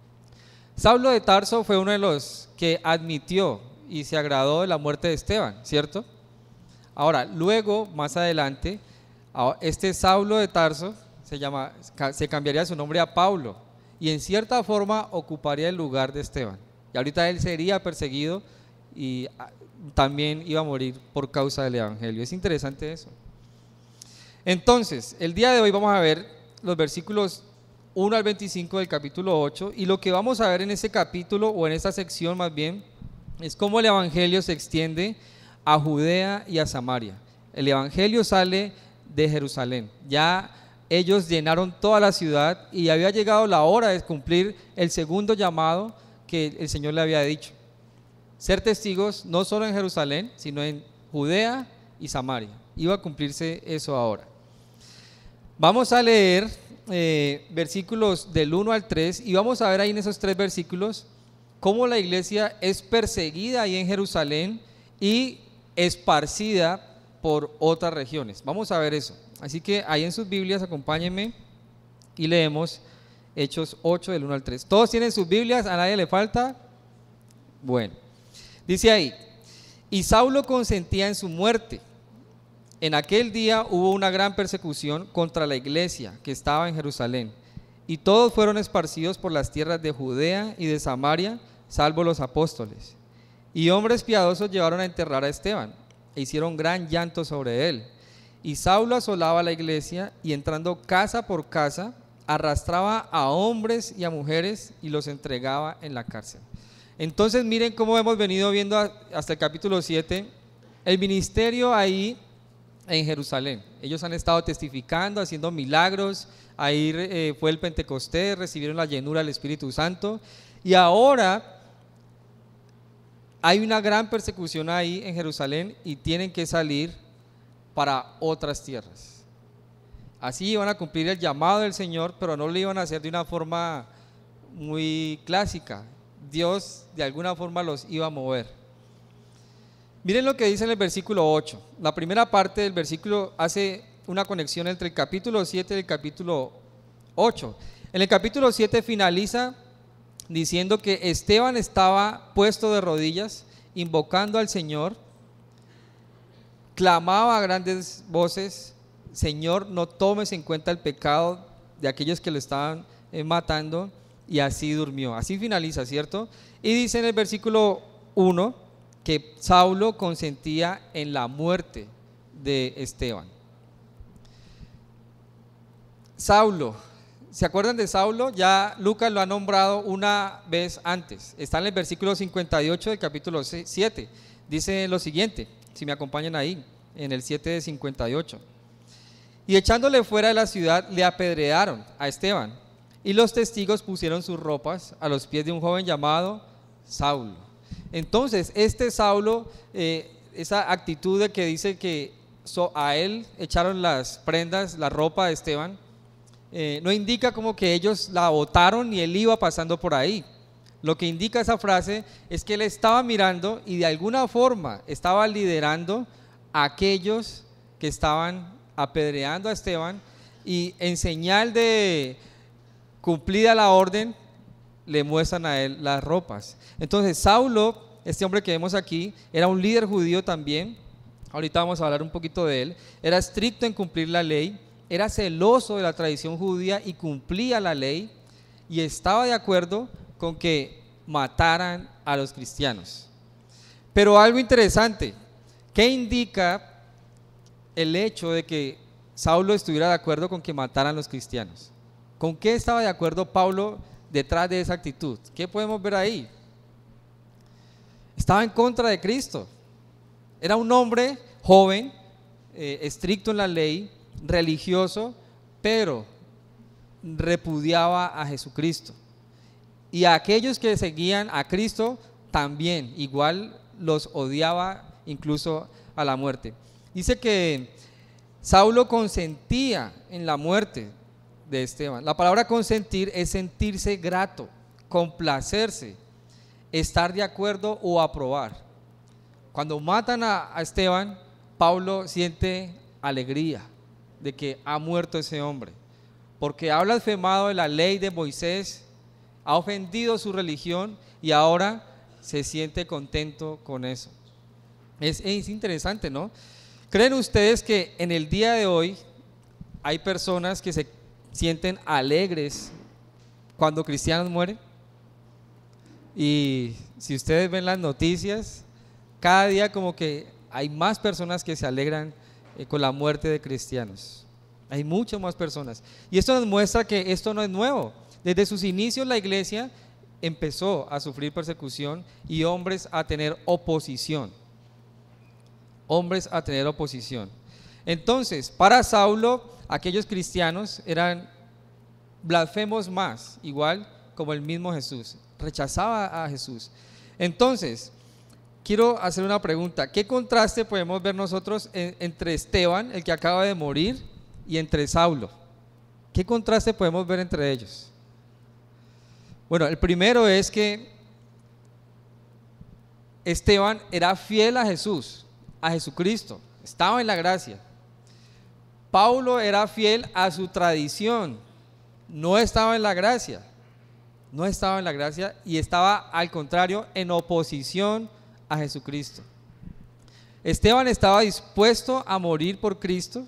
S4: Saulo de Tarso fue uno de los que admitió y se agradó de la muerte de Esteban, ¿cierto? Ahora, luego, más adelante, este Saulo de Tarso se, llama, se cambiaría su nombre a Pablo y en cierta forma ocuparía el lugar de Esteban. Y ahorita él sería perseguido y también iba a morir por causa del evangelio. Es interesante eso. Entonces, el día de hoy vamos a ver los versículos uno al veinticinco del capítulo ocho, y lo que vamos a ver en ese capítulo, o en esta sección más bien, es cómo el evangelio se extiende a Judea y a Samaria. El evangelio sale de Jerusalén. Ya ellos llenaron toda la ciudad y había llegado la hora de cumplir el segundo llamado que el Señor le había dicho. Ser testigos no solo en Jerusalén, sino en Judea y Samaria. Iba a cumplirse eso ahora. Vamos a leer eh, versículos del uno al tres y vamos a ver ahí en esos tres versículos cómo la iglesia es perseguida ahí en Jerusalén y esparcida por otras regiones. Vamos a ver eso. Así que ahí en sus Biblias acompáñenme y leemos Hechos ocho del uno al tres. ¿Todos tienen sus Biblias? ¿A nadie le falta? Bueno, dice ahí: y Saulo consentía en su muerte. En aquel día hubo una gran persecución contra la iglesia que estaba en Jerusalén, y todos fueron esparcidos por las tierras de Judea y de Samaria, salvo los apóstoles. Y hombres piadosos llevaron a enterrar a Esteban, e hicieron gran llanto sobre él. Y Saulo asolaba la iglesia, y entrando casa por casa, arrastraba a hombres y a mujeres, y los entregaba en la cárcel. Entonces miren cómo hemos venido viendo hasta el capítulo siete, el ministerio ahí en Jerusalén. Ellos han estado testificando, haciendo milagros. Ahí eh, fue el Pentecostés, recibieron la llenura del Espíritu Santo, y ahora hay una gran persecución ahí en Jerusalén y tienen que salir para otras tierras. Así iban a cumplir el llamado del Señor, pero no lo iban a hacer de una forma muy clásica. Dios de alguna forma los iba a mover. Miren lo que dice en el versículo ocho. La primera parte del versículo hace una conexión entre el capítulo siete y el capítulo ocho. En el capítulo siete finaliza diciendo que Esteban estaba puesto de rodillas, invocando al Señor, clamaba a grandes voces: Señor, no tomes en cuenta el pecado de aquellos que lo estaban eh, matando, y así durmió. Así finaliza, ¿cierto? Y dice en el versículo uno que Saulo consentía en la muerte de Esteban. Saulo, ¿se acuerdan de Saulo? Ya Lucas lo ha nombrado una vez antes. Está en el versículo cincuenta y ocho del capítulo siete. Dice lo siguiente, si me acompañan ahí, en el siete de cincuenta y ocho. Y echándole fuera de la ciudad, le apedrearon a Esteban, y los testigos pusieron sus ropas a los pies de un joven llamado Saulo. Entonces, este Saulo, eh, esa actitud de que dice que so, a él echaron las prendas, la ropa de Esteban, eh, no indica como que ellos la botaron y él iba pasando por ahí. Lo que indica esa frase es que él estaba mirando y de alguna forma estaba liderando a aquellos que estaban apedreando a Esteban, y en señal de cumplida la orden le muestran a él las ropas. Entonces Saulo, este hombre que vemos aquí, era un líder judío también. Ahorita vamos a hablar un poquito de él. Era estricto en cumplir la ley, era celoso de la tradición judía y cumplía la ley, y estaba de acuerdo con que mataran a los cristianos. Pero algo interesante, ¿qué indica el hecho de que Saulo estuviera de acuerdo con que mataran a los cristianos? ¿Con qué estaba de acuerdo Pablo detrás de esa actitud? ¿Qué podemos ver ahí? Estaba en contra de Cristo. Era un hombre joven, eh, estricto en la ley, religioso, pero repudiaba a Jesucristo. Y a aquellos que seguían a Cristo también, igual los odiaba, incluso a la muerte. Dice que Saulo consentía en la muerte de Esteban. La palabra consentir es sentirse grato, complacerse, estar de acuerdo o aprobar. Cuando matan a, a Esteban, Pablo siente alegría de que ha muerto ese hombre, porque ha blasfemado de la ley de Moisés, ha ofendido su religión y ahora se siente contento con eso. Es, es interesante, ¿no? ¿Creen ustedes que en el día de hoy hay personas que se sienten alegres cuando cristianos mueren? Y si ustedes ven las noticias, cada día como que hay más personas que se alegran eh, con la muerte de cristianos. Hay muchas más personas. Y esto nos muestra que esto no es nuevo. Desde sus inicios la iglesia empezó a sufrir persecución y hombres a tener oposición. Hombres a tener oposición. Entonces, para Saulo, aquellos cristianos eran blasfemos más, igual como el mismo Jesús, rechazaba a Jesús. Entonces, quiero hacer una pregunta, ¿qué contraste podemos ver nosotros en, entre Esteban, el que acaba de morir, y entre Saulo? ¿Qué contraste podemos ver entre ellos? Bueno, el primero es que Esteban era fiel a Jesús, a Jesucristo, estaba en la gracia. Pablo era fiel a su tradición, no estaba en la gracia, no estaba en la gracia y estaba al contrario en oposición a Jesucristo. Esteban estaba dispuesto a morir por Cristo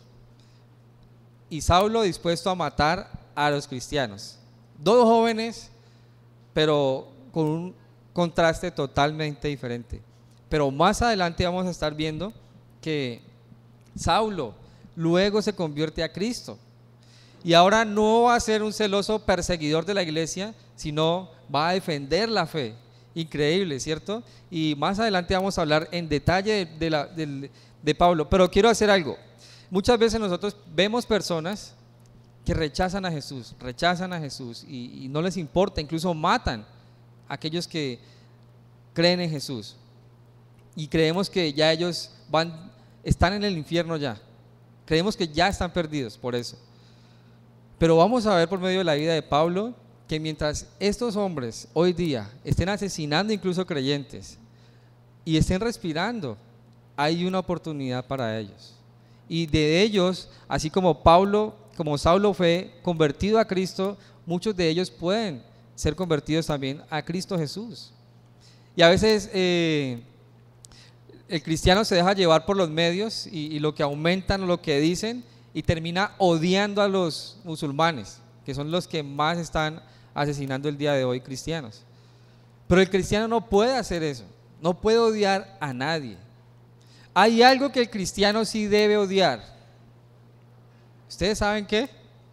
S4: y Saulo dispuesto a matar a los cristianos. Dos jóvenes, pero con un contraste totalmente diferente. Pero más adelante vamos a estar viendo que Saulo luego se convierte a Cristo y ahora no va a ser un celoso perseguidor de la iglesia, sino va a defender la fe. Increíble, ¿cierto? Y más adelante vamos a hablar en detalle de, de, la, de, de Pablo, pero quiero hacer algo. Muchas veces nosotros vemos personas que rechazan a Jesús, rechazan a Jesús y, y no les importa, incluso matan a aquellos que creen en Jesús y creemos que ya ellos van, están en el infierno ya, creemos que ya están perdidos por eso. Pero vamos a ver por medio de la vida de Pablo que mientras estos hombres hoy día estén asesinando incluso creyentes y estén respirando, hay una oportunidad para ellos. Y de ellos, así como Pablo, como Saulo fue convertido a Cristo, muchos de ellos pueden ser convertidos también a Cristo Jesús. Y a veces eh, el cristiano se deja llevar por los medios y, y lo que aumentan o lo que dicen y termina odiando a los musulmanes, que son los que más están asesinando el día de hoy cristianos. Pero el cristiano no puede hacer eso, no puede odiar a nadie. Hay algo que el cristiano sí debe odiar. ¿Ustedes saben qué?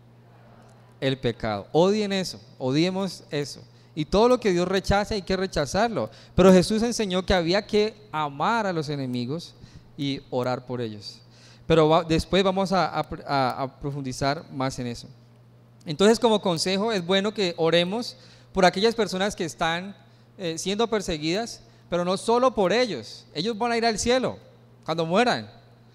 S4: El pecado. Odien eso, odiemos eso. Y todo lo que Dios rechaza hay que rechazarlo. Pero Jesús enseñó que había que amar a los enemigos y orar por ellos. Pero va, después vamos a, a, a profundizar más en eso. Entonces, como consejo, es bueno que oremos por aquellas personas que están eh, siendo perseguidas, pero no solo por ellos. Ellos van a ir al cielo cuando mueran.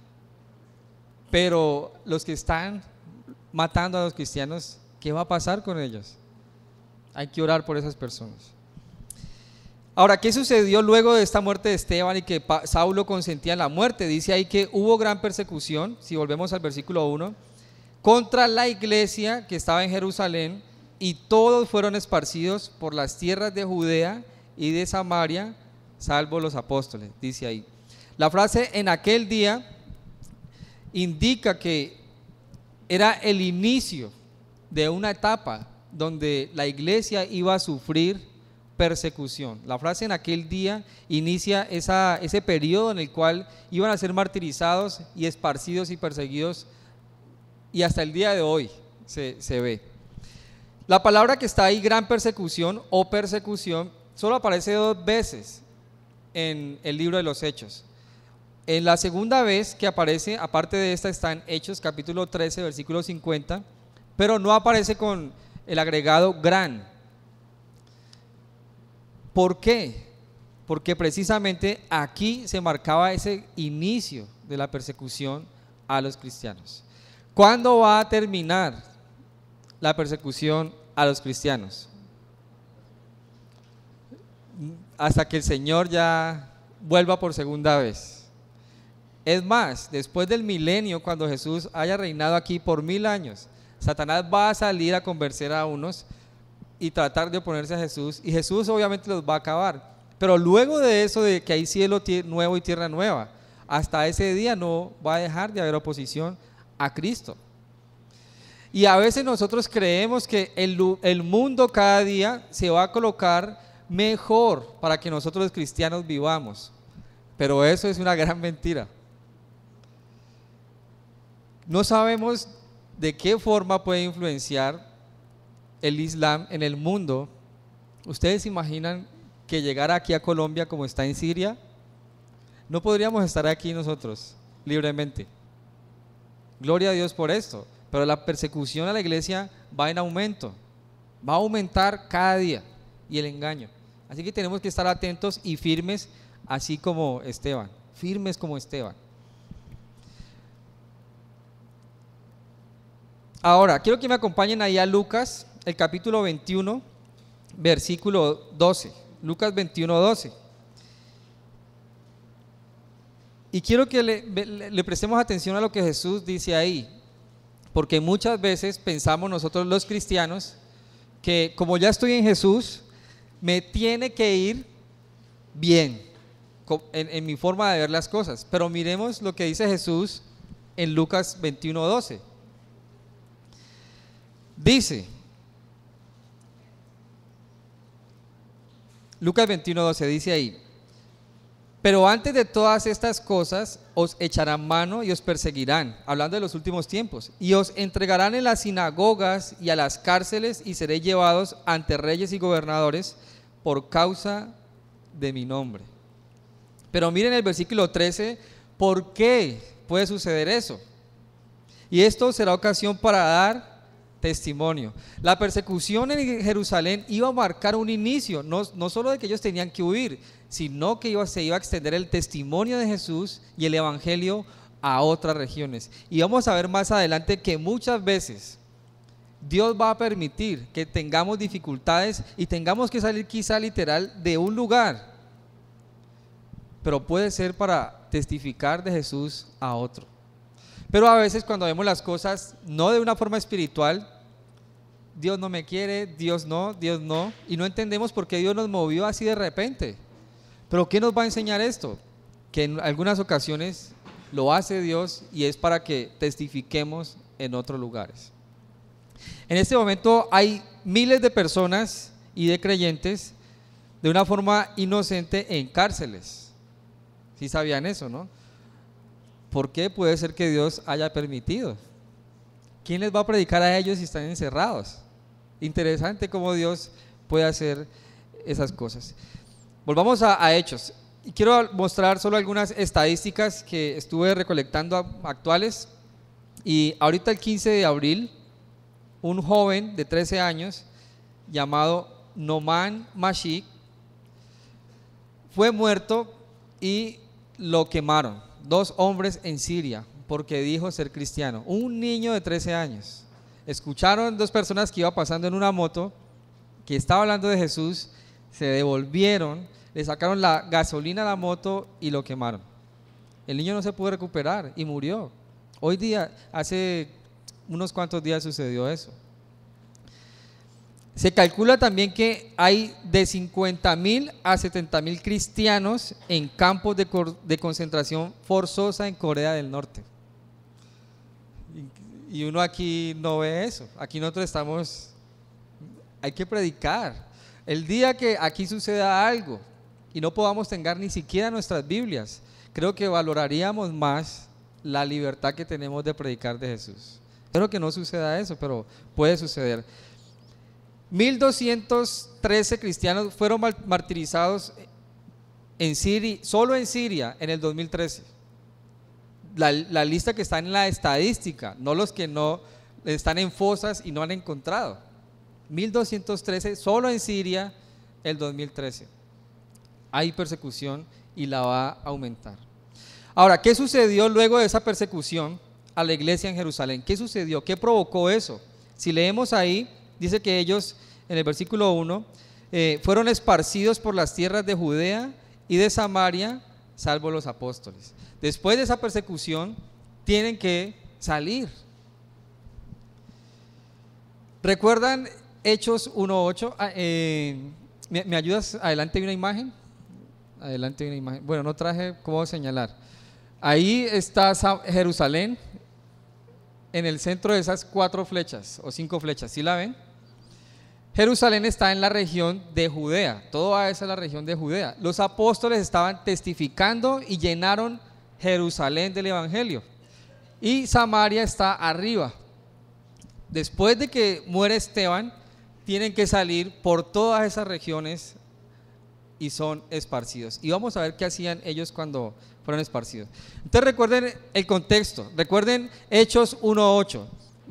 S4: Pero los que están matando a los cristianos, ¿qué va a pasar con ellos? Hay que orar por esas personas. Ahora, ¿qué sucedió luego de esta muerte de Esteban y que Saulo consentía en la muerte? Dice ahí que hubo gran persecución, si volvemos al versículo uno, contra la iglesia que estaba en Jerusalén, y todos fueron esparcidos por las tierras de Judea y de Samaria, salvo los apóstoles, dice ahí. La frase en aquel día indica que era el inicio de una etapa donde la iglesia iba a sufrir persecución. La frase en aquel día inicia esa, ese periodo en el cual iban a ser martirizados y esparcidos y perseguidos, y hasta el día de hoy se, se ve. La palabra que está ahí, gran persecución o persecución, solo aparece dos veces en el libro de los Hechos. En la segunda vez que aparece, aparte de esta, está en Hechos capítulo trece, versículo cincuenta, pero no aparece con el agregado gran. ¿Por qué? Porque precisamente aquí se marcaba ese inicio de la persecución a los cristianos. ¿Cuándo va a terminar la persecución a los cristianos? Hasta que el Señor ya vuelva por segunda vez. Es más, después del milenio, cuando Jesús haya reinado aquí por mil años, Satanás va a salir a convencer a unos y tratar de oponerse a Jesús, y Jesús obviamente los va a acabar. Pero luego de eso, de que hay cielo nuevo y tierra nueva, hasta ese día no va a dejar de haber oposición a Cristo. Y a veces nosotros creemos que el, el mundo cada día se va a colocar mejor para que nosotros los cristianos vivamos, pero eso es una gran mentira. No sabemos de qué forma puede influenciar el Islam en el mundo. ¿Ustedes se imaginan que llegara aquí a Colombia como está en Siria? No podríamos estar aquí nosotros libremente. Gloria a Dios por esto, pero la persecución a la iglesia va en aumento, va a aumentar cada día, y el engaño. Así que tenemos que estar atentos y firmes, así como Esteban, firmes como Esteban. Ahora, quiero que me acompañen ahí a Lucas, el capítulo veintiuno, versículo doce. Lucas veintiuno, doce. Y quiero que le, le, le prestemos atención a lo que Jesús dice ahí, porque muchas veces pensamos nosotros los cristianos que como ya estoy en Jesús, me tiene que ir bien en, en mi forma de ver las cosas. Pero miremos lo que dice Jesús en Lucas veintiuno, doce. Dice, Lucas veintiuno, doce, dice ahí: pero antes de todas estas cosas os echarán mano y os perseguirán, hablando de los últimos tiempos, y os entregarán en las sinagogas y a las cárceles, y seréis llevados ante reyes y gobernadores por causa de mi nombre. Pero miren el versículo trece, ¿por qué puede suceder eso? Y esto será ocasión para dar testimonio. La persecución en Jerusalén iba a marcar un inicio, no, no solo de que ellos tenían que huir, sino que iba, se iba a extender el testimonio de Jesús y el evangelio a otras regiones. Y vamos a ver más adelante que muchas veces Dios va a permitir que tengamos dificultades y tengamos que salir quizá literal de un lugar, pero puede ser para testificar de Jesús a otro. Pero a veces cuando vemos las cosas no de una forma espiritual, Dios no me quiere, Dios no, Dios no, y no entendemos por qué Dios nos movió así de repente. Pero ¿qué nos va a enseñar esto? Que en algunas ocasiones lo hace Dios y es para que testifiquemos en otros lugares. En este momento hay miles de personas y de creyentes de una forma inocente en cárceles. ¿Sí sabían eso, no? ¿Por qué puede ser que Dios haya permitido? ¿Quién les va a predicar a ellos si están encerrados? Interesante cómo Dios puede hacer esas cosas. Volvamos a, a Hechos. Y quiero mostrar solo algunas estadísticas que estuve recolectando actuales. Y ahorita el quince de abril, un joven de trece años llamado Noman Mashik fue muerto y lo quemaron. Dos hombres en Siria, porque dijo ser cristiano. Un niño de trece años. Escucharon dos personas que iban pasando en una moto, que estaba hablando de Jesús, se devolvieron, le sacaron la gasolina a la moto y lo quemaron. El niño no se pudo recuperar y murió. Hoy día, hace unos cuantos días sucedió eso. Se calcula también que hay de cincuenta mil a setenta mil cristianos en campos de, de concentración forzosa en Corea del Norte. Y, y uno aquí no ve eso. Aquí nosotros estamos, hay que predicar. El día que aquí suceda algo y no podamos tener ni siquiera nuestras Biblias, creo que valoraríamos más la libertad que tenemos de predicar de Jesús. Espero que no suceda eso, pero puede suceder. mil doscientos trece cristianos fueron martirizados en Siria, solo en Siria, en el dos mil trece. La, la lista que está en la estadística, no los que no están en fosas y no han encontrado. mil doscientos trece solo en Siria, el dos mil trece. Hay persecución y la va a aumentar. Ahora, ¿qué sucedió luego de esa persecución a la iglesia en Jerusalén? ¿Qué sucedió? ¿Qué provocó eso? Si leemos ahí, dice que ellos, en el versículo uno, eh, fueron esparcidos por las tierras de Judea y de Samaria, salvo los apóstoles. Después de esa persecución, tienen que salir. ¿Recuerdan Hechos uno ocho? Ah, eh, ¿me, ¿Me ayudas? Adelante hay una imagen. Adelante hay una imagen. Bueno, no traje cómo señalar. Ahí está Jerusalén, en el centro de esas cuatro flechas o cinco flechas. ¿Sí la ven? Jerusalén está en la región de Judea, toda esa es la región de Judea. Los apóstoles estaban testificando y llenaron Jerusalén del evangelio. Y Samaria está arriba. Después de que muere Esteban, tienen que salir por todas esas regiones y son esparcidos. Y vamos a ver qué hacían ellos cuando fueron esparcidos. Entonces recuerden el contexto, recuerden Hechos uno ocho.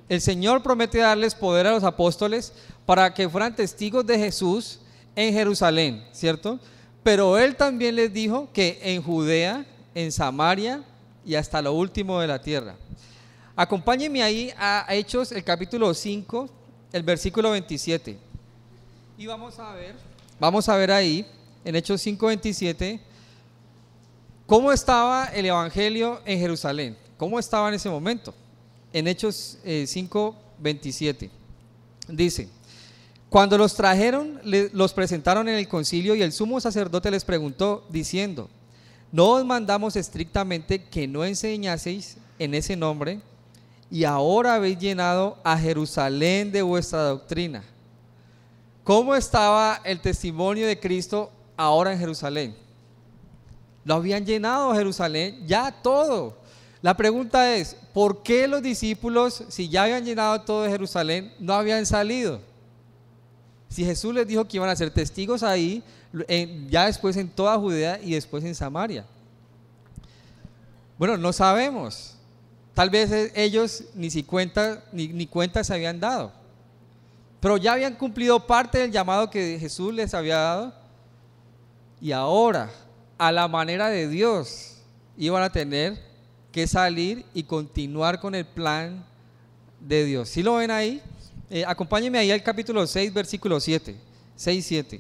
S4: el Señor promete darles poder a los apóstoles para que fueran testigos de Jesús en Jerusalén, ¿cierto? Pero Él también les dijo que en Judea, en Samaria y hasta lo último de la tierra. Acompáñenme ahí a Hechos, el capítulo cinco, el versículo veintisiete. Y vamos a ver, vamos a ver ahí, en Hechos cinco, veintisiete, cómo estaba el evangelio en Jerusalén, cómo estaba en ese momento. En Hechos eh, cinco, veintisiete, dice: cuando los trajeron, le, los presentaron en el concilio, y el sumo sacerdote les preguntó, diciendo: ¿no os mandamos estrictamente que no enseñaseis en ese nombre? Y ahora habéis llenado a Jerusalén de vuestra doctrina. ¿Cómo estaba el testimonio de Cristo ahora en Jerusalén? Lo habían llenado a Jerusalén, ya todo. La pregunta es, ¿por qué los discípulos, si ya habían llenado todo de Jerusalén, no habían salido? Si Jesús les dijo que iban a ser testigos ahí, en, ya después en toda Judea y después en Samaria. Bueno, no sabemos. Tal vez ellos ni, si cuenta, ni, ni cuenta se habían dado. Pero ya habían cumplido parte del llamado que Jesús les había dado. Y ahora, a la manera de Dios, iban a tener que salir y continuar con el plan de Dios. ¿Sí lo ven ahí? Eh, acompáñenme ahí al capítulo seis, versículo siete. seis, siete.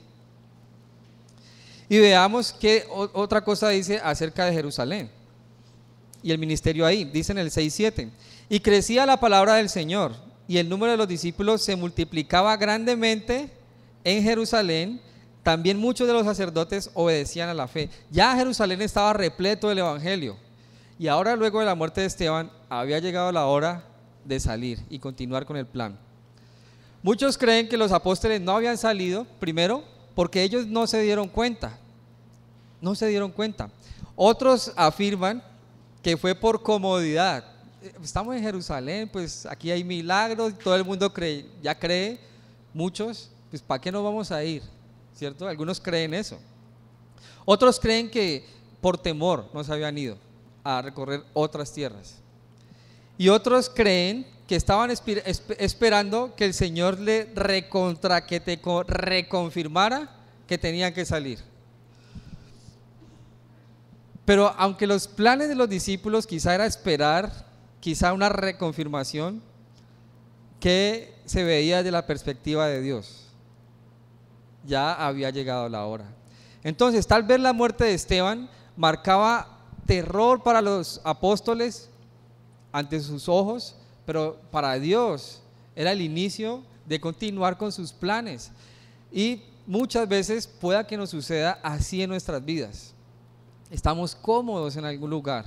S4: Y veamos qué otra cosa dice acerca de Jerusalén y el ministerio ahí. Dice en el seis, siete: y crecía la palabra del Señor, y el número de los discípulos se multiplicaba grandemente en Jerusalén. También muchos de los sacerdotes obedecían a la fe. Ya Jerusalén estaba repleto del evangelio, y ahora, luego de la muerte de Esteban, había llegado la hora de salir y continuar con el plan. Muchos creen que los apóstoles no habían salido, primero, porque ellos no se dieron cuenta. No se dieron cuenta. Otros afirman que fue por comodidad. Estamos en Jerusalén, pues aquí hay milagros, todo el mundo cree, ya cree, muchos, pues ¿para qué nos vamos a ir? ¿Cierto? Algunos creen eso. Otros creen que por temor no se habían ido a recorrer otras tierras. Y otros creen que estaban esperando que el Señor le recontra, que te reconfirmara que tenían que salir. Pero aunque los planes de los discípulos quizá era esperar, quizá una reconfirmación, que se veía desde la perspectiva de Dios, ya había llegado la hora. Entonces, tal vez la muerte de Esteban marcaba terror para los apóstoles ante sus ojos, pero para Dios era el inicio de continuar con sus planes. Y muchas veces pueda que nos suceda así en nuestras vidas. Estamos cómodos en algún lugar.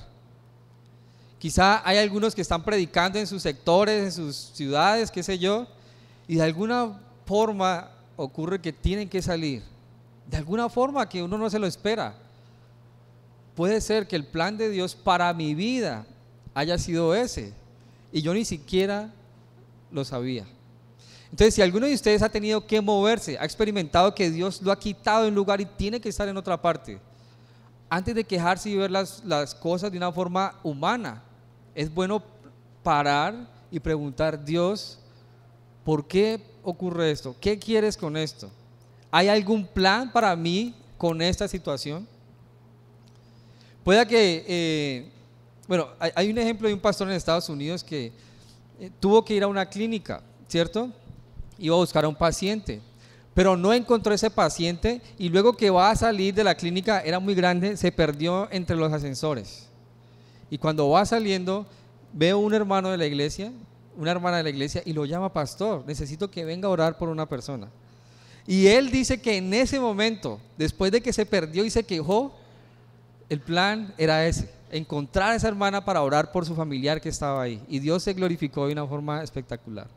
S4: Quizá hay algunos que están predicando en sus sectores, en sus ciudades, qué sé yo, y de alguna forma ocurre que tienen que salir. De alguna forma que uno no se lo espera. Puede ser que el plan de Dios para mi vida haya sido ese, y yo ni siquiera lo sabía. Entonces, si alguno de ustedes ha tenido que moverse, ha experimentado que Dios lo ha quitado de un lugar y tiene que estar en otra parte, antes de quejarse y ver las, las cosas de una forma humana, es bueno parar y preguntar: Dios, ¿por qué ocurre esto? ¿Qué quieres con esto? ¿Hay algún plan para mí con esta situación? Pueda que, eh, bueno, hay, hay un ejemplo de un pastor en Estados Unidos que eh, tuvo que ir a una clínica, ¿cierto? Iba a buscar a un paciente, pero no encontró ese paciente, y luego que va a salir de la clínica, era muy grande, se perdió entre los ascensores. Y cuando va saliendo, veo un hermano de la iglesia, una hermana de la iglesia, y lo llama: pastor, necesito que venga a orar por una persona. Y él dice que en ese momento, después de que se perdió y se quejó, el plan era ese: encontrar a esa hermana para orar por su familiar que estaba ahí. Y Dios se glorificó de una forma espectacular.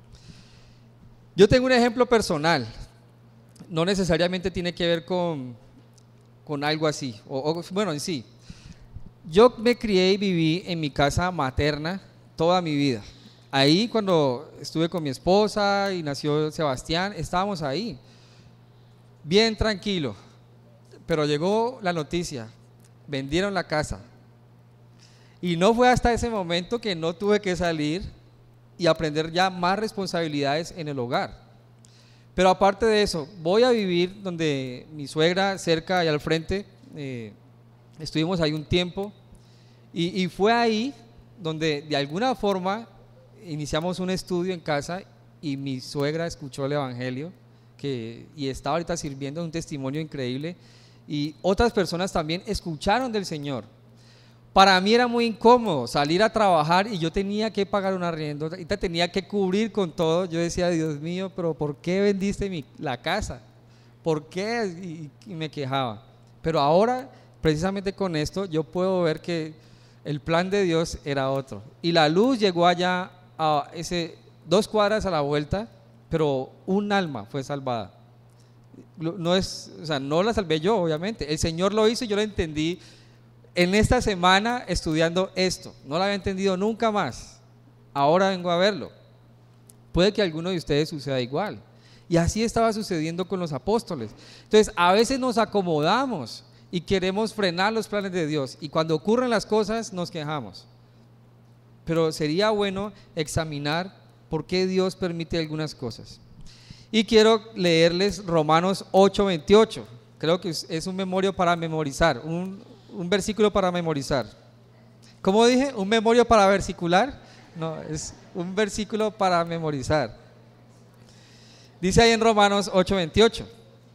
S4: Yo tengo un ejemplo personal. No necesariamente tiene que ver con, con algo así, o, o, bueno, en sí. Yo me crié y viví en mi casa materna toda mi vida. Ahí, cuando estuve con mi esposa y nació Sebastián, estábamos ahí, bien tranquilo. Pero llegó la noticia: vendieron la casa. Y no fue hasta ese momento que no tuve que salir y aprender ya más responsabilidades en el hogar. Pero aparte de eso, voy a vivir donde mi suegra, cerca y al frente, eh, estuvimos ahí un tiempo, y, y fue ahí donde de alguna forma iniciamos un estudio en casa y mi suegra escuchó el evangelio que, y está ahorita sirviendo, un testimonio increíble, y otras personas también escucharon del Señor. Para mí era muy incómodo salir a trabajar y yo tenía que pagar un arriendo, ahorita tenía que cubrir con todo. Yo decía, Dios mío, pero ¿por qué vendiste mi, la casa? ¿Por qué? Y, y me quejaba. Pero ahora, precisamente con esto, yo puedo ver que el plan de Dios era otro. Y la luz llegó allá a ese, dos cuadras a la vuelta, pero un alma fue salvada. No es, o sea, no la salvé yo, obviamente. El Señor lo hizo y yo lo entendí en esta semana estudiando esto. No lo había entendido nunca más. Ahora vengo a verlo. Puede que a alguno de ustedes suceda igual. Y así estaba sucediendo con los apóstoles. Entonces, a veces nos acomodamos y queremos frenar los planes de Dios. Y cuando ocurren las cosas, nos quejamos. Pero sería bueno examinar por qué Dios permite algunas cosas. Y quiero leerles Romanos ocho veintiocho. Creo que es un memorio para memorizar, un, un versículo para memorizar. ¿Cómo dije? ¿Un memorio para versicular? No, es un versículo para memorizar. Dice ahí en Romanos ocho veintiocho.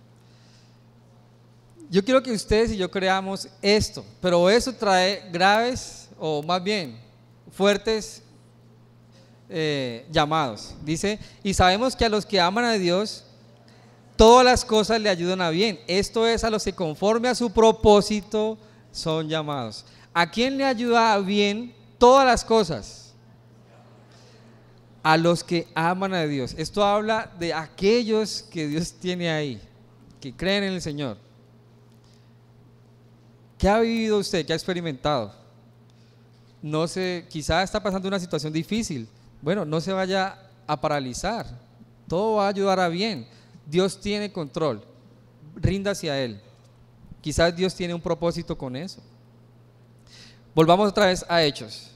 S4: Yo quiero que ustedes y yo creamos esto, pero eso trae graves, o más bien, fuertes Eh, llamados. Dice, y sabemos que a los que aman a Dios todas las cosas le ayudan a bien, esto es, a los que conforme a su propósito son llamados. ¿A quién le ayuda a bien todas las cosas? A los que aman a Dios. Esto habla de aquellos que Dios tiene ahí, que creen en el Señor. ¿Qué ha vivido usted? ¿Qué ha experimentado? No sé, quizá está pasando una situación difícil. Bueno, no se vaya a paralizar, todo va a ayudar a bien. Dios tiene control, rinda hacia Él. Quizás Dios tiene un propósito con eso. Volvamos otra vez a Hechos.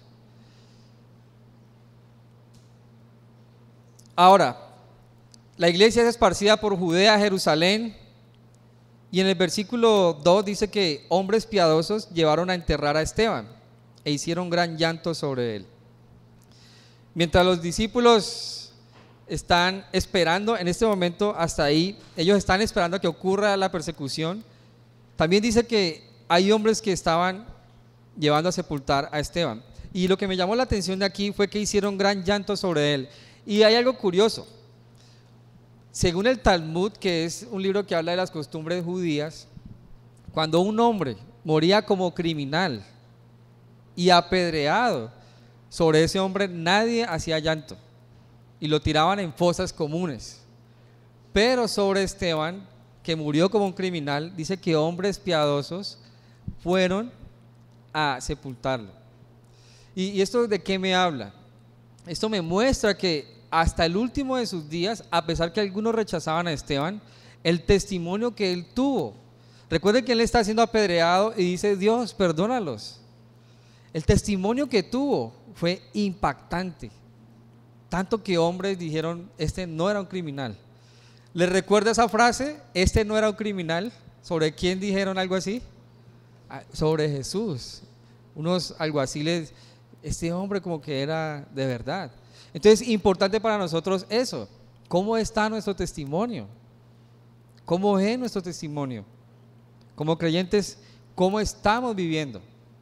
S4: Ahora, la iglesia es esparcida por Judea, Jerusalén, y en el versículo dos dice que hombres piadosos llevaron a enterrar a Esteban e hicieron gran llanto sobre él. Mientras los discípulos están esperando en este momento, hasta ahí, ellos están esperando a que ocurra la persecución. También dice que hay hombres que estaban llevando a sepultar a Esteban. Y lo que me llamó la atención de aquí fue que hicieron gran llanto sobre él. Y hay algo curioso. Según el Talmud, que es un libro que habla de las costumbres judías, cuando un hombre moría como criminal y apedreado, sobre ese hombre nadie hacía llanto y lo tiraban en fosas comunes. Pero sobre Esteban, que murió como un criminal, dice que hombres piadosos fueron a sepultarlo. ¿Y, y esto de qué me habla? Esto me muestra que hasta el último de sus días, a pesar que algunos rechazaban a Esteban, el testimonio que él tuvo. Recuerden que él está siendo apedreado y dice, Dios, perdónalos. El testimonio que tuvo fue impactante, tanto que hombres dijeron, este no era un criminal. ¿Les recuerda esa frase? Este no era un criminal. ¿Sobre quién dijeron algo así? Sobre Jesús. Unos alguaciles, este hombre como que era de verdad. Entonces, importante para nosotros eso. ¿Cómo está nuestro testimonio? ¿Cómo es nuestro testimonio? Como creyentes, ¿cómo estamos viviendo?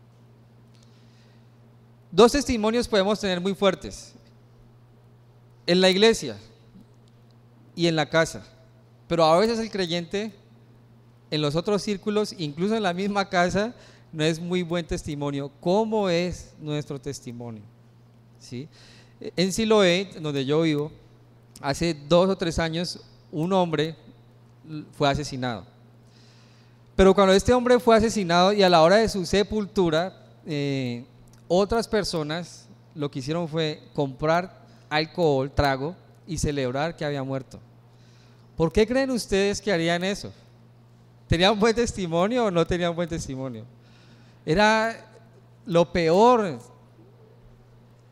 S4: Dos testimonios podemos tener muy fuertes, en la iglesia y en la casa, pero a veces el creyente en los otros círculos, incluso en la misma casa, no es muy buen testimonio. ¿Cómo es nuestro testimonio? ¿Sí? En Siloé, donde yo vivo, hace dos o tres años un hombre fue asesinado, pero cuando este hombre fue asesinado y a la hora de su sepultura, eh, otras personas lo que hicieron fue comprar alcohol, trago y celebrar que había muerto. ¿Por qué creen ustedes que harían eso? ¿Tenían buen testimonio o no tenían buen testimonio? Era lo peor.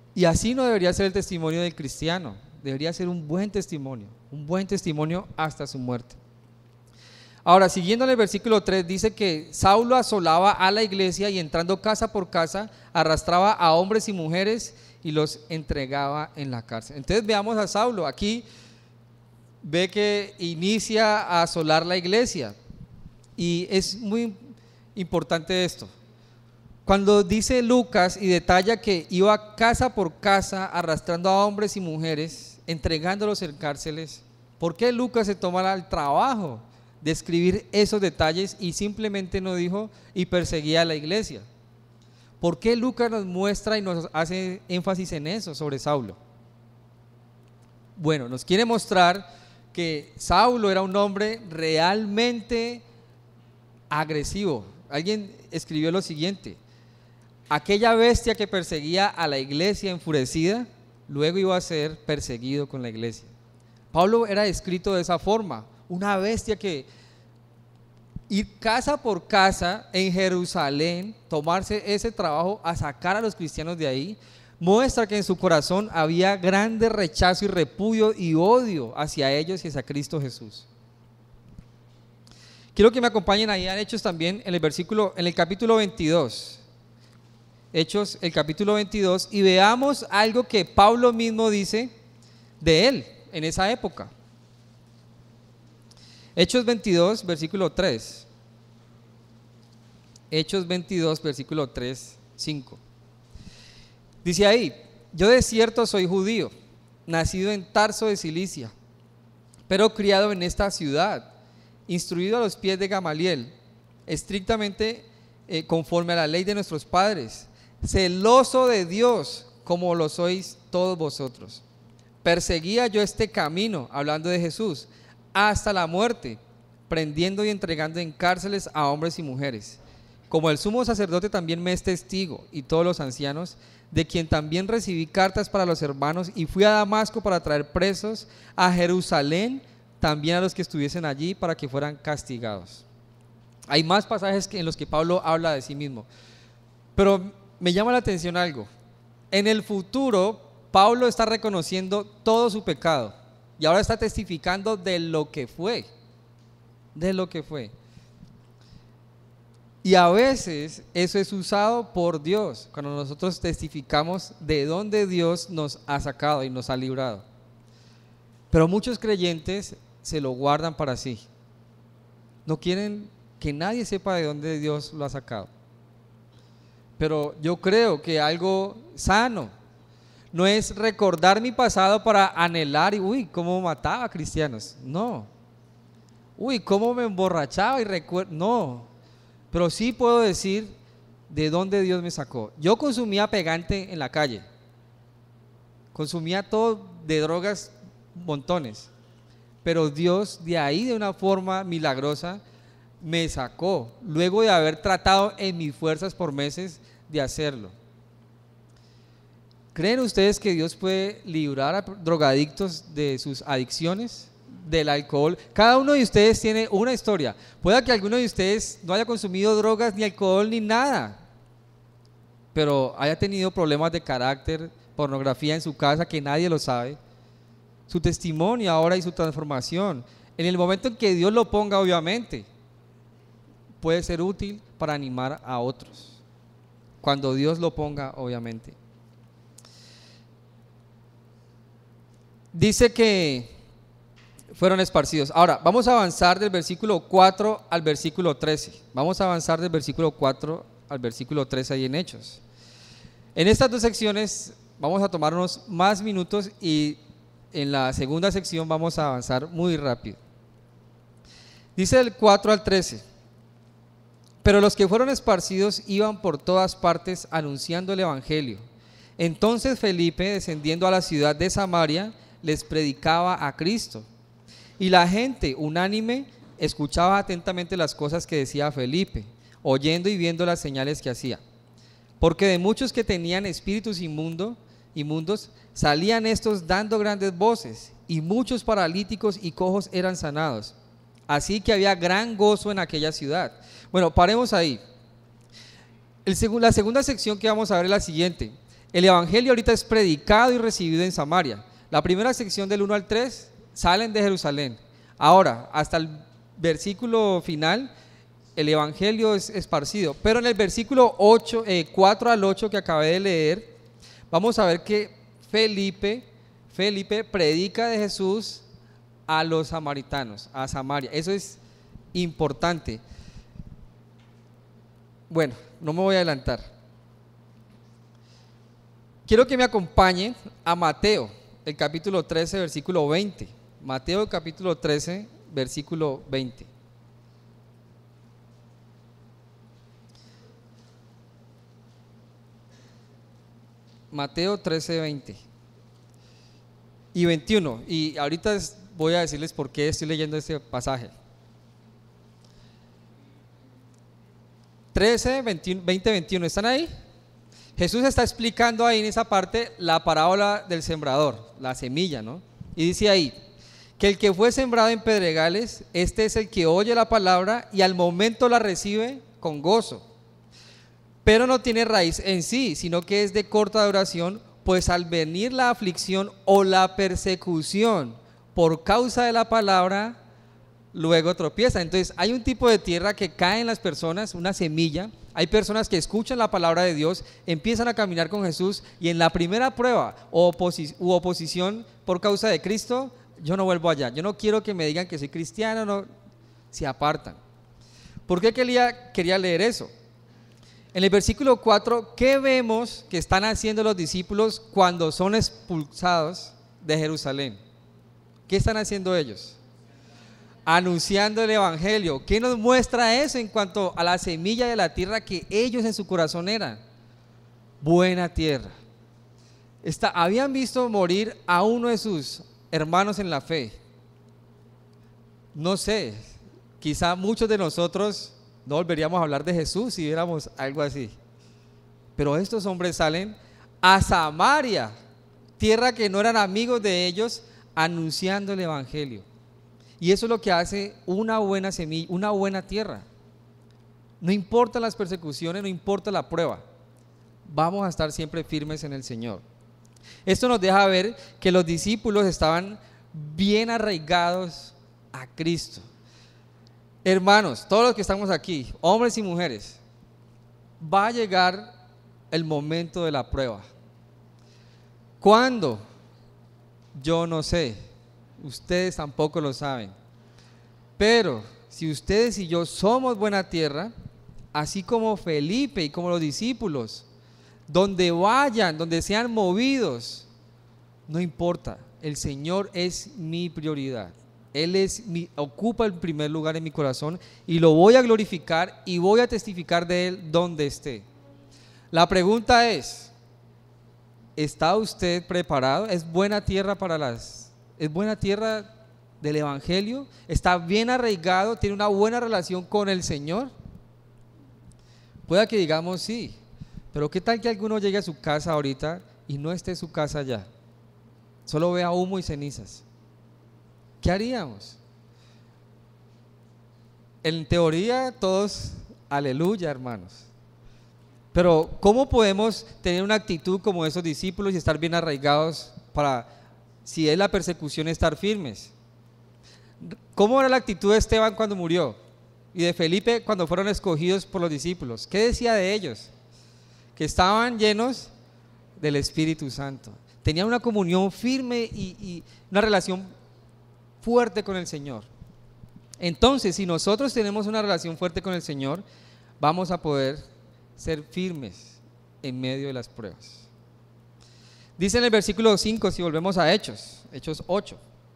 S4: Y así no debería ser el testimonio del cristiano, debería ser un buen testimonio, un buen testimonio hasta su muerte. Ahora, siguiendo en el versículo tres, dice que Saulo asolaba a la iglesia y entrando casa por casa, arrastraba a hombres y mujeres y los entregaba en la cárcel. Entonces veamos a Saulo, aquí ve que inicia a asolar la iglesia y es muy importante esto. Cuando dice Lucas y detalla que iba casa por casa arrastrando a hombres y mujeres, entregándolos en cárceles, ¿por qué Lucas se toma el trabajo de escribir esos detalles y simplemente no dijo y perseguía a la iglesia? ¿Por qué Lucas nos muestra y nos hace énfasis en eso sobre Saulo? Bueno, nos quiere mostrar que Saulo era un hombre realmente agresivo. Alguien escribió lo siguiente: aquella bestia que perseguía a la iglesia enfurecida, luego iba a ser perseguido con la iglesia. Pablo era descrito de esa forma, una bestia que ir casa por casa en Jerusalén, tomarse ese trabajo a sacar a los cristianos de ahí, muestra que en su corazón había grande rechazo y repudio y odio hacia ellos y hacia Cristo Jesús. Quiero que me acompañen ahí a Hechos también en el versículo, en el capítulo veintidós. Hechos, el capítulo veintidós, y veamos algo que Pablo mismo dice de él en esa época. Hechos veintidós, versículo tres. Hechos veintidós, versículo tres, cinco. Dice ahí: yo de cierto soy judío, nacido en Tarso de Cilicia, pero criado en esta ciudad, instruido a los pies de Gamaliel, estrictamente eh, conforme a la ley de nuestros padres, celoso de Dios, como lo sois todos vosotros. Perseguía yo este camino, hablando de Jesús, hasta la muerte, prendiendo y entregando en cárceles a hombres y mujeres. Como el sumo sacerdote también me es testigo, y todos los ancianos, de quien también recibí cartas para los hermanos, y fui a Damasco para traer presos a Jerusalén, también a los que estuviesen allí, para que fueran castigados. Hay más pasajes en los que Pablo habla de sí mismo, pero me llama la atención algo. En el futuro, Pablo está reconociendo todo su pecado, y ahora está testificando de lo que fue, de lo que fue. Y a veces eso es usado por Dios, cuando nosotros testificamos de dónde Dios nos ha sacado y nos ha librado. Pero muchos creyentes se lo guardan para sí. No quieren que nadie sepa de dónde Dios lo ha sacado. Pero yo creo que algo sano no es recordar mi pasado para anhelar y, uy, cómo mataba a cristianos. No. Uy, cómo me emborrachaba y recuerdo. No. Pero sí puedo decir de dónde Dios me sacó. Yo consumía pegante en la calle. Consumía todo de drogas, montones. Pero Dios de ahí, de una forma milagrosa, me sacó. Luego de haber tratado en mis fuerzas por meses de hacerlo. ¿Creen ustedes que Dios puede librar a drogadictos de sus adicciones? Del alcohol. Cada uno de ustedes tiene una historia. Puede que alguno de ustedes no haya consumido drogas, ni alcohol, ni nada, pero haya tenido problemas de carácter, pornografía en su casa que nadie lo sabe. Su testimonio ahora y su transformación, en el momento en que Dios lo ponga, obviamente, puede ser útil para animar a otros. Cuando Dios lo ponga, obviamente. Dice que fueron esparcidos. Ahora, vamos a avanzar del versículo cuatro al versículo trece. Vamos a avanzar del versículo cuatro al versículo trece ahí en Hechos. En estas dos secciones vamos a tomar unos más minutos y en la segunda sección vamos a avanzar muy rápido. Dice del cuatro al trece: pero los que fueron esparcidos iban por todas partes anunciando el evangelio. Entonces Felipe, descendiendo a la ciudad de Samaria, les predicaba a Cristo. Y la gente, unánime, escuchaba atentamente las cosas que decía Felipe, oyendo y viendo las señales que hacía. Porque de muchos que tenían espíritus inmundo, inmundos, salían estos dando grandes voces, y muchos paralíticos y cojos eran sanados. Así que había gran gozo en aquella ciudad. Bueno, paremos ahí. El seg- la segunda sección que vamos a ver es la siguiente. El evangelio ahorita es predicado y recibido en Samaria. La primera sección del uno al tres salen de Jerusalén. Ahora, hasta el versículo final, el evangelio es esparcido. Pero en el versículo ocho, eh, cuatro al ocho que acabé de leer, vamos a ver que Felipe, Felipe predica de Jesús a los samaritanos, a Samaria. Eso es importante. Bueno, no me voy a adelantar. Quiero que me acompañen a Mateo, el capítulo trece, versículo veinte. Mateo, el capítulo trece, versículo veinte. Mateo trece, veinte y veintiuno. Y ahorita es, voy a decirles por qué estoy leyendo este pasaje. trece, veinte, veintiuno, ¿están ahí? Jesús está explicando ahí en esa parte la parábola del sembrador, la semilla, ¿no? Y dice ahí, que el que fue sembrado en pedregales, este es el que oye la palabra y al momento la recibe con gozo, pero no tiene raíz en sí, sino que es de corta duración, pues al venir la aflicción o la persecución por causa de la palabra, luego tropieza. Entonces hay un tipo de tierra que cae en las personas, una semilla. Hay personas que escuchan la palabra de Dios, empiezan a caminar con Jesús y en la primera prueba o oposi- u oposición por causa de Cristo, yo no vuelvo allá, yo no quiero que me digan que soy cristiano, no, se apartan. ¿Por qué quería, quería leer eso? En el versículo cuatro, ¿qué vemos que están haciendo los discípulos cuando son expulsados de Jerusalén? ¿Qué están haciendo ellos? Anunciando el evangelio. ¿Qué nos muestra eso en cuanto a la semilla de la tierra que ellos en su corazón eran? Buena tierra. Esta, habían visto morir a uno de sus hermanos en la fe. No sé, quizá muchos de nosotros no volveríamos a hablar de Jesús si viéramos algo así. Pero estos hombres salen a Samaria, tierra que no eran amigos de ellos, anunciando el evangelio. Y eso es lo que hace una buena semilla, una buena tierra. No importa las persecuciones, no importa la prueba, vamos a estar siempre firmes en el Señor. Esto nos deja ver que los discípulos estaban bien arraigados a Cristo. Hermanos, todos los que estamos aquí, hombres y mujeres, va a llegar el momento de la prueba. ¿Cuándo? Yo no sé, ustedes tampoco lo saben, pero si ustedes y yo somos buena tierra, así como Felipe y como los discípulos, donde vayan, donde sean movidos, no importa, el Señor es mi prioridad. Él es mi, ocupa el primer lugar en mi corazón y lo voy a glorificar y voy a testificar de Él donde esté. La pregunta es, ¿está usted preparado? ¿Es buena tierra para las, es buena tierra del evangelio? ¿Está bien arraigado? ¿Tiene una buena relación con el Señor? Pueda que digamos sí, pero ¿qué tal que alguno llegue a su casa ahorita y no esté su casa ya? Solo vea humo y cenizas. ¿Qué haríamos? En teoría todos, aleluya, hermanos. Pero ¿cómo podemos tener una actitud como esos discípulos y estar bien arraigados para, si es la persecución, estar firmes? ¿Cómo era la actitud de Esteban cuando murió? Y de Felipe cuando fueron escogidos por los discípulos. ¿Qué decía de ellos? Que estaban llenos del Espíritu Santo. Tenían una comunión firme y, y una relación fuerte con el Señor. Entonces, si nosotros tenemos una relación fuerte con el Señor, vamos a poder ser firmes en medio de las pruebas. Dice en el versículo cinco, si volvemos a Hechos, Hechos ocho,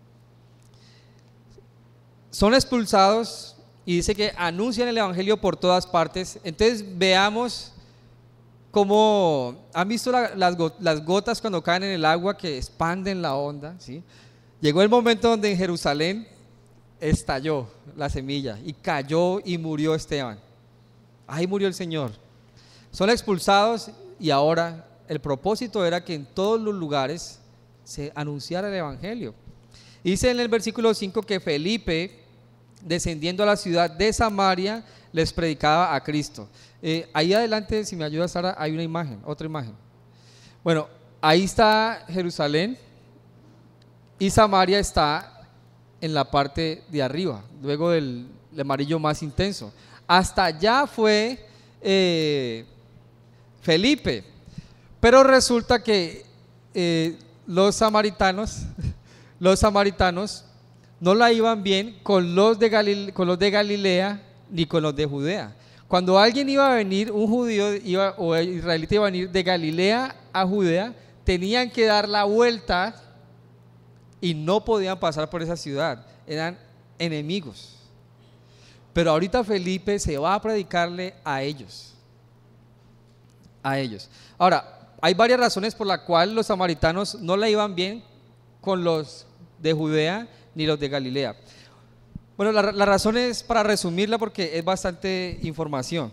S4: son expulsados y dice que anuncian el evangelio por todas partes. Entonces veamos cómo, ¿han visto la, las, las gotas cuando caen en el agua que expanden la onda? ¿Sí? Llegó el momento donde en Jerusalén estalló la semilla y cayó y murió Esteban. Ahí murió el Señor. Son expulsados y ahora el propósito era que en todos los lugares se anunciara el evangelio. Dice en el versículo cinco que Felipe, descendiendo a la ciudad de Samaria, les predicaba a Cristo. Eh, ahí adelante, si me ayuda Sara, hay una imagen, otra imagen. Bueno, ahí está Jerusalén y Samaria está en la parte de arriba, luego del, del amarillo más intenso. Hasta allá fue eh, Felipe, pero resulta que eh, los samaritanos, los samaritanos no la iban bien con los de Galilea, con los de Galilea ni con los de Judea. Cuando alguien iba a venir, un judío iba, o israelita iba a venir de Galilea a Judea, tenían que dar la vuelta y no podían pasar por esa ciudad, eran enemigos. Pero ahorita Felipe se va a predicarle a ellos, a ellos. Ahora, hay varias razones por las cuales los samaritanos no la iban bien con los de Judea ni los de Galilea. Bueno, la, la razón es para resumirla porque es bastante información.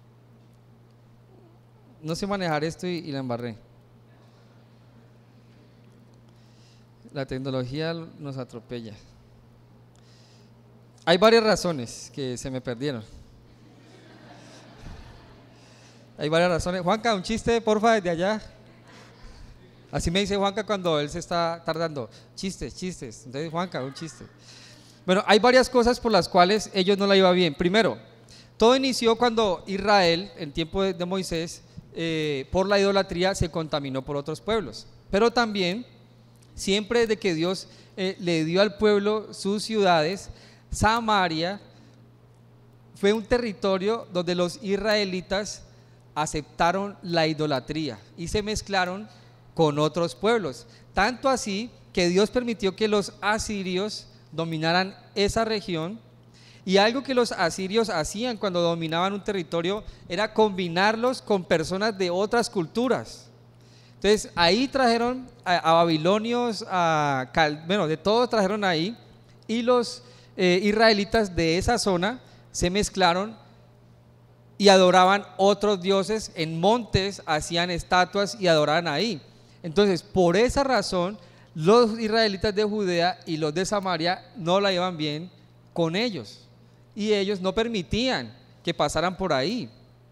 S4: No sé manejar esto y, y la embarré. La tecnología nos atropella. Hay varias razones que se me perdieron. Hay varias razones. Juanca, un chiste, porfa, desde allá. Así me dice Juanca cuando él se está tardando. Chistes, chistes. Entonces, Juanca, un chiste. Bueno, hay varias cosas por las cuales ellos no la iban bien. Primero, todo inició cuando Israel, en tiempo de, de Moisés, eh, por la idolatría se contaminó por otros pueblos. Pero también, siempre desde que Dios eh, le dio al pueblo sus ciudades, Samaria fue un territorio donde los israelitas aceptaron la idolatría y se mezclaron con otros pueblos. Tanto así que Dios permitió que los asirios dominaran esa región, y algo que los asirios hacían cuando dominaban un territorio era combinarlos con personas de otras culturas. Entonces ahí trajeron a, a babilonios, a cal, bueno, de todos trajeron ahí, y los eh, israelitas de esa zona se mezclaron y adoraban otros dioses en montes, hacían estatuas y adoraban ahí. Entonces, por esa razón, los israelitas de Judea y los de Samaria no la iban bien con ellos, y ellos no permitían que pasaran por ahí.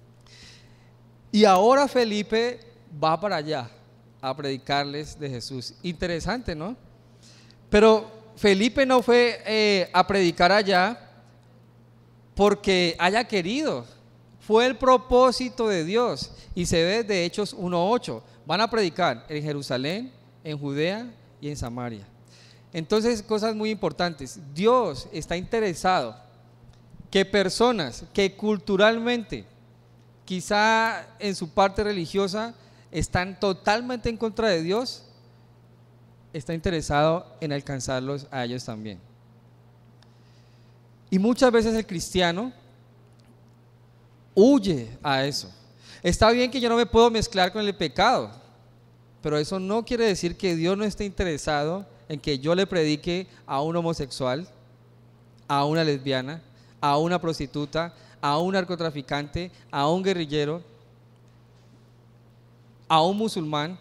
S4: Y ahora Felipe va para allá a predicarles de Jesús. Interesante, ¿no? Pero Felipe no fue eh, a predicar allá porque haya querido. Fue el propósito de Dios, y se ve de Hechos uno ocho. Van a predicar en Jerusalén, en Judea y en Samaria. Entonces, cosas muy importantes. Dios está interesado que personas que culturalmente, quizá en su parte religiosa, están totalmente en contra de Dios, está interesado en alcanzarlos a ellos también. Y muchas veces el cristiano huye a eso. Está bien que yo no me puedo mezclar con el pecado, pero eso no quiere decir que Dios no esté interesado en que yo le predique a un homosexual, a una lesbiana, a una prostituta, a un narcotraficante, a un guerrillero, a un musulmán.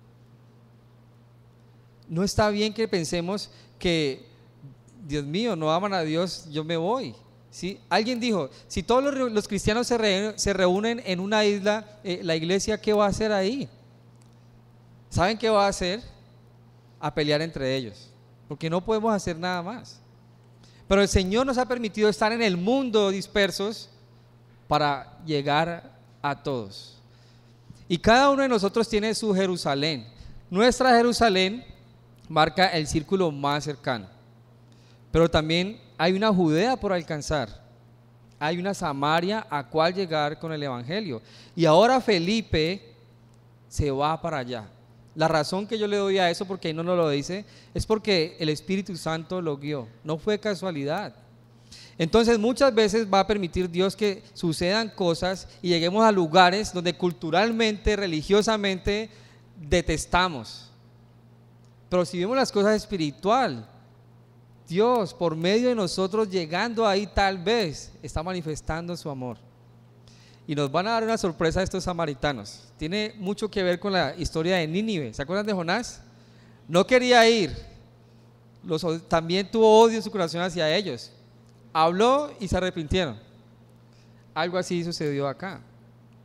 S4: No está bien que pensemos que, Dios mío, no aman a Dios, yo me voy. ¿Sí? Alguien dijo, si todos los, los cristianos se, re, se reúnen en una isla, eh, la iglesia, ¿qué va a hacer ahí? ¿Saben qué va a hacer? A pelear entre ellos, porque no podemos hacer nada más. Pero el Señor nos ha permitido estar en el mundo dispersos para llegar a todos. Y cada uno de nosotros tiene su Jerusalén. Nuestra Jerusalén marca el círculo más cercano, pero también hay una Judea por alcanzar, hay una Samaria a cual llegar con el Evangelio. Y ahora Felipe se va para allá. La razón que yo le doy a eso, porque ahí no nos lo dice, es porque el Espíritu Santo lo guió, no fue casualidad. Entonces muchas veces va a permitir Dios que sucedan cosas y lleguemos a lugares donde culturalmente, religiosamente detestamos. Pero si vemos las cosas espiritual, Dios por medio de nosotros llegando ahí tal vez está manifestando su amor. Y nos van a dar una sorpresa a estos samaritanos. Tiene mucho que ver con la historia de Nínive. ¿Se acuerdan de Jonás? No quería ir. Los, también tuvo odio en su corazón hacia ellos. Habló y se arrepintieron. Algo así sucedió acá.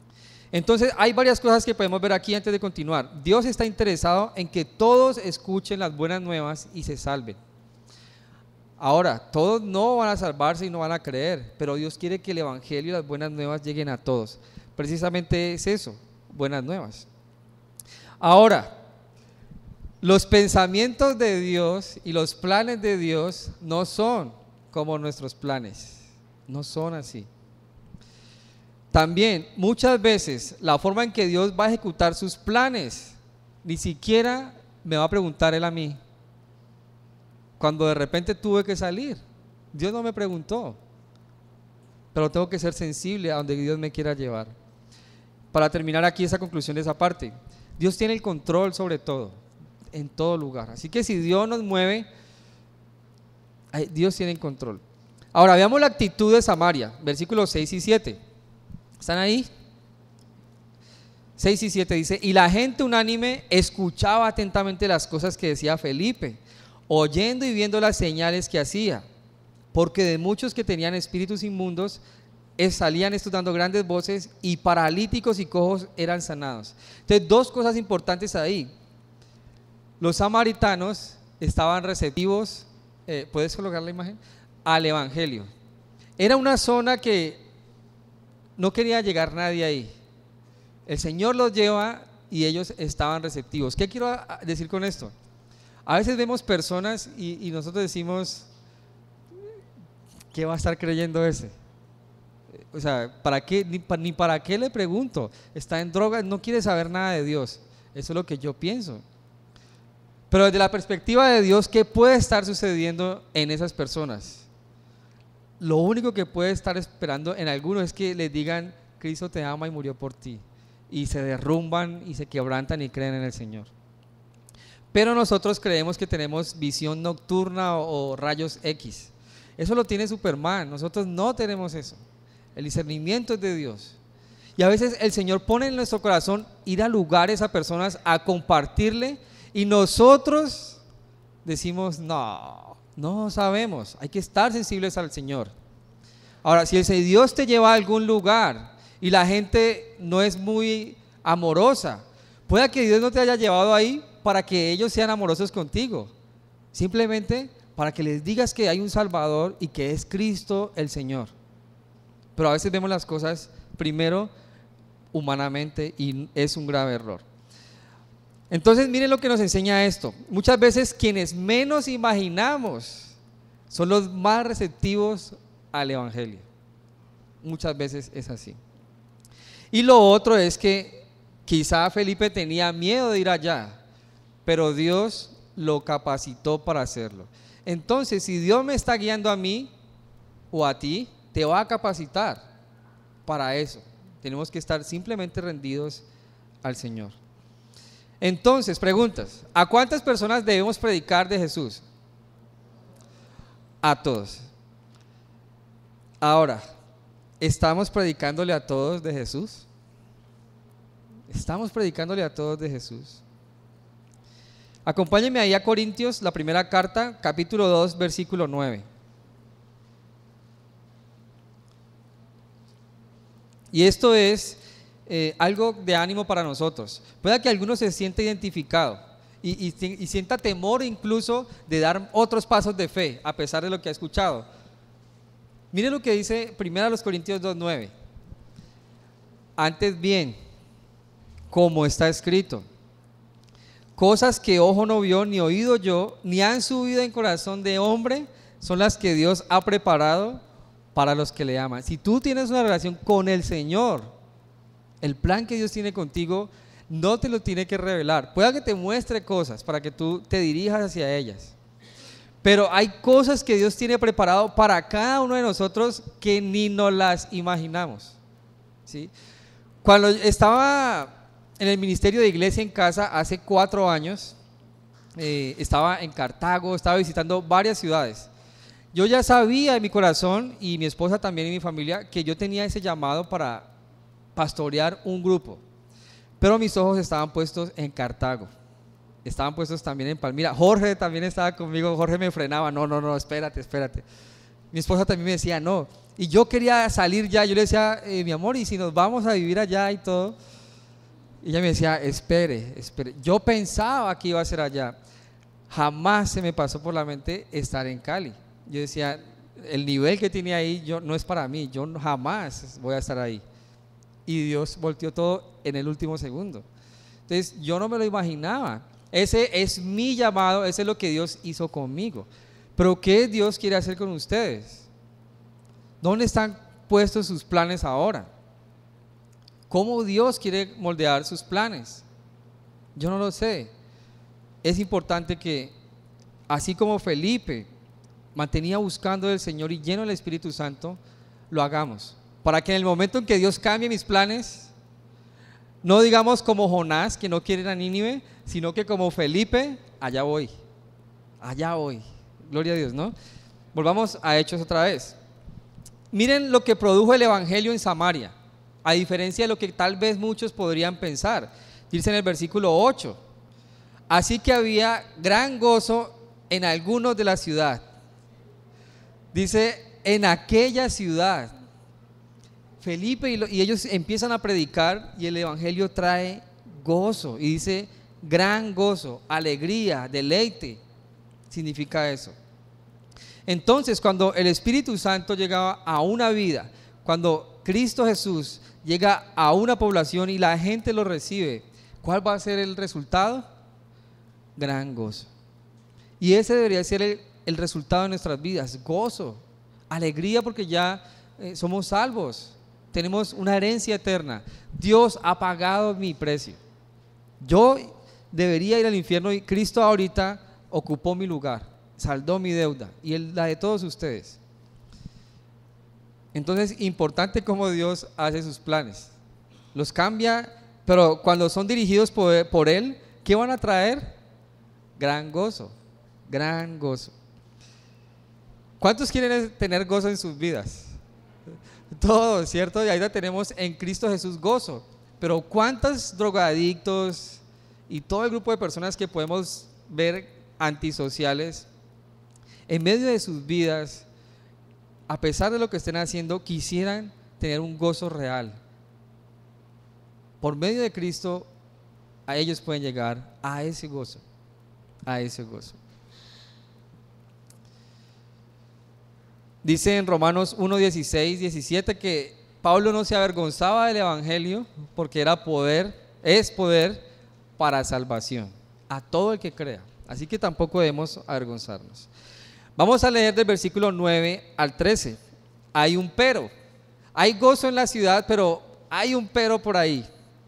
S4: Entonces hay varias cosas que podemos ver aquí antes de continuar. Dios está interesado en que todos escuchen las buenas nuevas y se salven. Ahora, todos no van a salvarse y no van a creer, pero Dios quiere que el evangelio y las buenas nuevas lleguen a todos. Precisamente es eso, buenas nuevas. Ahora, los pensamientos de Dios y los planes de Dios no son como nuestros planes, no son así. También, muchas veces, la forma en que Dios va a ejecutar sus planes, ni siquiera me va a preguntar Él a mí. Cuando de repente tuve que salir, Dios no me preguntó, pero tengo que ser sensible a donde Dios me quiera llevar. Para terminar aquí esa conclusión de esa parte, Dios tiene el control sobre todo, en todo lugar. Así que si Dios nos mueve, Dios tiene el control. Ahora veamos la actitud de Samaria, versículos seis y siete. ¿Están ahí? seis y siete dice: y la gente unánime escuchaba atentamente las cosas que decía Felipe, oyendo y viendo las señales que hacía, porque de muchos que tenían espíritus inmundos salían estos dando grandes voces, y paralíticos y cojos eran sanados. Entonces, dos cosas importantes ahí. Los samaritanos estaban receptivos, eh, ¿puedes colocar la imagen? Al evangelio. Era una zona que no quería llegar nadie ahí. El Señor los lleva y ellos estaban receptivos. ¿Qué quiero decir con esto? A veces vemos personas y, y nosotros decimos, ¿qué va a estar creyendo ese? O sea, ¿para qué? Ni, ni para qué le pregunto. Está en drogas, no quiere saber nada de Dios. Eso es lo que yo pienso. Pero desde la perspectiva de Dios, ¿qué puede estar sucediendo en esas personas? Lo único que puede estar esperando en algunos es que les digan, Cristo te ama y murió por ti, y se derrumban y se quebrantan y creen en el Señor. Pero nosotros creemos que tenemos visión nocturna o, o rayos X. Eso lo tiene Superman, nosotros no tenemos eso. El discernimiento es de Dios. Y a veces el Señor pone en nuestro corazón ir a lugares, a personas, a compartirle, y nosotros decimos, no, no sabemos, hay que estar sensibles al Señor. Ahora, si ese Dios te lleva a algún lugar y la gente no es muy amorosa, puede que Dios no te haya llevado ahí para que ellos sean amorosos contigo, simplemente para que les digas que hay un Salvador y que es Cristo el Señor. Pero a veces vemos las cosas primero humanamente y es un grave error. Entonces miren lo que nos enseña esto. Muchas veces quienes menos imaginamos son los más receptivos al evangelio. Muchas veces es así. Y lo otro es que quizá Felipe tenía miedo de ir allá, pero Dios lo capacitó para hacerlo. Entonces, si Dios me está guiando a mí o a ti, te va a capacitar para eso. Tenemos que estar simplemente rendidos al Señor. Entonces, preguntas: ¿a cuántas personas debemos predicar de Jesús? A todos. Ahora, ¿estamos predicándole a todos de Jesús? ¿Estamos predicándole a todos de Jesús? Acompáñenme ahí a Corintios, la primera carta, capítulo dos, versículo nueve. Y esto es eh, algo de ánimo para nosotros. Puede que alguno se sienta identificado y, y, y sienta temor incluso de dar otros pasos de fe, a pesar de lo que ha escuchado. Mire lo que dice primero Corintios dos, nueve. Antes bien, como está escrito, cosas que ojo no vio, ni oído yo, ni han subido en corazón de hombre, son las que Dios ha preparado para los que le aman. Si tú tienes una relación con el Señor, el plan que Dios tiene contigo no te lo tiene que revelar. Puede que te muestre cosas para que tú te dirijas hacia ellas, pero hay cosas que Dios tiene preparado para cada uno de nosotros que ni nos las imaginamos, ¿sí? Cuando estaba en el ministerio de Iglesia en Casa hace cuatro años, eh, estaba en Cartago, estaba visitando varias ciudades. Yo ya sabía en mi corazón, y mi esposa también y mi familia, que yo tenía ese llamado para pastorear un grupo, pero mis ojos estaban puestos en Cartago, estaban puestos también en Palmira. Jorge también estaba conmigo, Jorge me frenaba, no, no, no, espérate, espérate. Mi esposa también me decía no. Y yo quería salir ya. Yo le decía, eh, mi amor, ¿y si nos vamos a vivir allá y todo? Y ella me decía, espere, espere. Yo pensaba que iba a ser allá. Jamás se me pasó por la mente estar en Cali. Yo decía, el nivel que tiene ahí yo, no es para mí. Yo no- jamás voy a estar ahí. Y Dios volteó todo en el último segundo. Entonces yo no me lo imaginaba. Ese es mi llamado, ese es lo que Dios hizo conmigo. Pero ¿qué Dios quiere hacer con ustedes? ¿Dónde están puestos sus planes ahora? ¿Cómo Dios quiere moldear sus planes? Yo no lo sé. Es importante que, así como Felipe mantenía buscando del Señor y lleno del Espíritu Santo, lo hagamos. Para que en el momento en que Dios cambie mis planes, no digamos como Jonás, que no quiere ir a Nínive, sino que como Felipe, allá voy, allá voy. Gloria a Dios, ¿no? Volvamos a Hechos otra vez. Miren lo que produjo el Evangelio en Samaria, a diferencia de lo que tal vez muchos podrían pensar. Dice en el versículo ocho, así que había gran gozo en algunos de la ciudad. Dice, en aquella ciudad. Felipe y, lo, y ellos empiezan a predicar y el Evangelio trae gozo. Y dice, gran gozo, alegría, deleite, significa eso. Entonces, cuando el Espíritu Santo llega a una vida, cuando Cristo Jesús llega a una población y la gente lo recibe, ¿cuál va a ser el resultado? Gran gozo. Y ese debería ser el, el resultado de nuestras vidas, gozo, alegría, porque ya eh, somos salvos, tenemos una herencia eterna. Dios ha pagado mi precio. Yo debería ir al infierno y Cristo ahorita ocupó mi lugar, saldó mi deuda y el, la de todos ustedes. Entonces, importante cómo Dios hace sus planes. Los cambia, pero cuando son dirigidos por, por Él, ¿qué van a traer? Gran gozo, gran gozo. ¿Cuántos quieren tener gozo en sus vidas? Todos, ¿cierto? Y ahí tenemos en Cristo Jesús gozo. Pero ¿cuántos drogadictos y todo el grupo de personas que podemos ver antisociales, en medio de sus vidas, a pesar de lo que estén haciendo, quisieran tener un gozo real? Por medio de Cristo, a ellos pueden llegar a ese gozo, a ese gozo. Dice en Romanos uno, dieciséis, diecisiete que Pablo no se avergonzaba del Evangelio porque era poder, es poder para salvación a todo el que crea. Así que tampoco debemos avergonzarnos. Vamos a leer del versículo nueve al trece. Hay un pero. Hay gozo en la ciudad, pero hay un pero por ahí.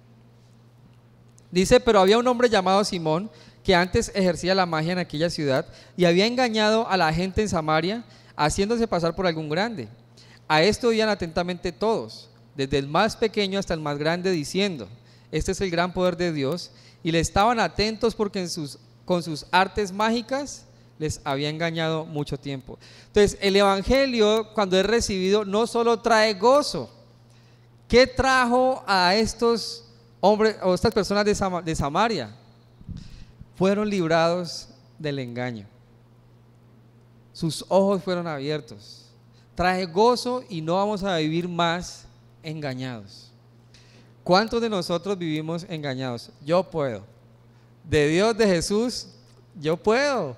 S4: Dice, pero había un hombre llamado Simón que antes ejercía la magia en aquella ciudad y había engañado a la gente en Samaria, haciéndose pasar por algún grande. A esto oían atentamente todos, desde el más pequeño hasta el más grande, diciendo, este es el gran poder de Dios, y le estaban atentos porque en sus, con sus artes mágicas les había engañado mucho tiempo. Entonces, el Evangelio, cuando es recibido, no solo trae gozo. ¿Qué trajo a estos hombres o estas personas de, Sam- de Samaria? Fueron librados del engaño. Sus ojos fueron abiertos. Trae gozo y no vamos a vivir más engañados. ¿Cuántos de nosotros vivimos engañados? Yo puedo. De Dios, de Jesús, yo puedo.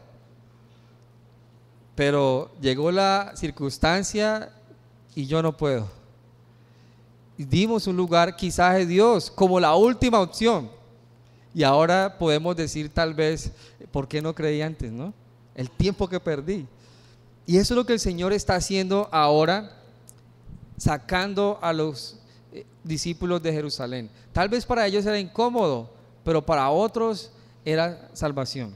S4: Pero llegó la circunstancia y yo no puedo. Y dimos un lugar quizás de Dios como la última opción. Y ahora podemos decir tal vez, ¿por qué no creí antes, no? El tiempo que perdí. Y eso es lo que el Señor está haciendo ahora, sacando a los eh, discípulos de Jerusalén. Tal vez para ellos era incómodo, pero para otros era salvación.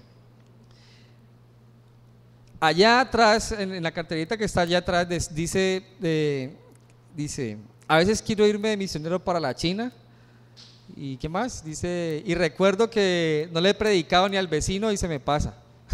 S4: Allá atrás, en, en la carterita que está allá atrás, des, dice, de, dice, a veces quiero irme de misionero para la China. ¿Y qué más? Dice, y recuerdo que no le he predicado ni al vecino y se me pasa.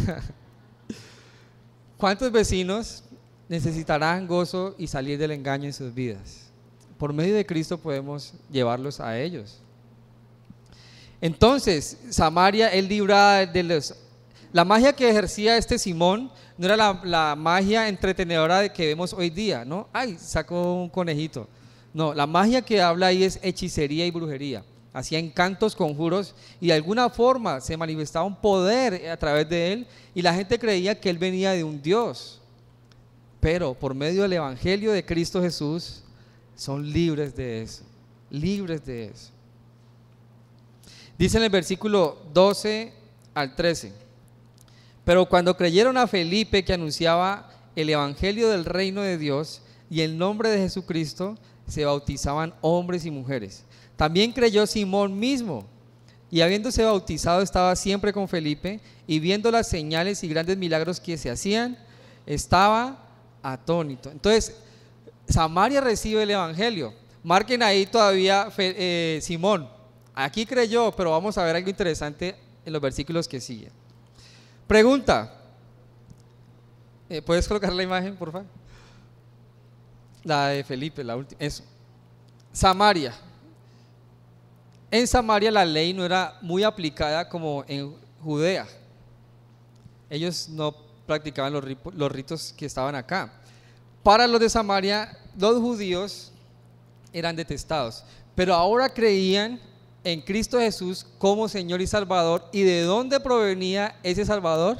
S4: ¿Cuántos vecinos necesitarán gozo y salir del engaño en sus vidas? Por medio de Cristo podemos llevarlos a ellos. Entonces, Samaria es librada de los, La magia que ejercía este Simón no era la, la magia entretenedora de que vemos hoy día, ¿no? Ay, sacó un conejito. No, la magia que habla ahí es hechicería y brujería. Hacía encantos, conjuros y de alguna forma se manifestaba un poder a través de él y la gente creía que él venía de un Dios. Pero por medio del Evangelio de Cristo Jesús son libres de eso, libres de eso. Dice en el versículo doce al trece: pero cuando creyeron a Felipe, que anunciaba el Evangelio del reino de Dios y el nombre de Jesucristo, se bautizaban hombres y mujeres. También creyó Simón mismo, y habiéndose bautizado estaba siempre con Felipe, y viendo las señales y grandes milagros que se hacían, estaba atónito. Entonces, Samaria recibe el Evangelio. Marquen ahí todavía eh, Simón. Aquí creyó, pero vamos a ver algo interesante en los versículos que siguen. Pregunta. Eh, ¿Puedes colocar la imagen, por favor? La de Felipe, la última. Eso. Samaria. En Samaria la ley no era muy aplicada como en Judea. Ellos no practicaban los, los ritos que estaban acá. Para los de Samaria, los judíos eran detestados, pero ahora creían en Cristo Jesús como Señor y Salvador. ¿Y de dónde provenía ese Salvador?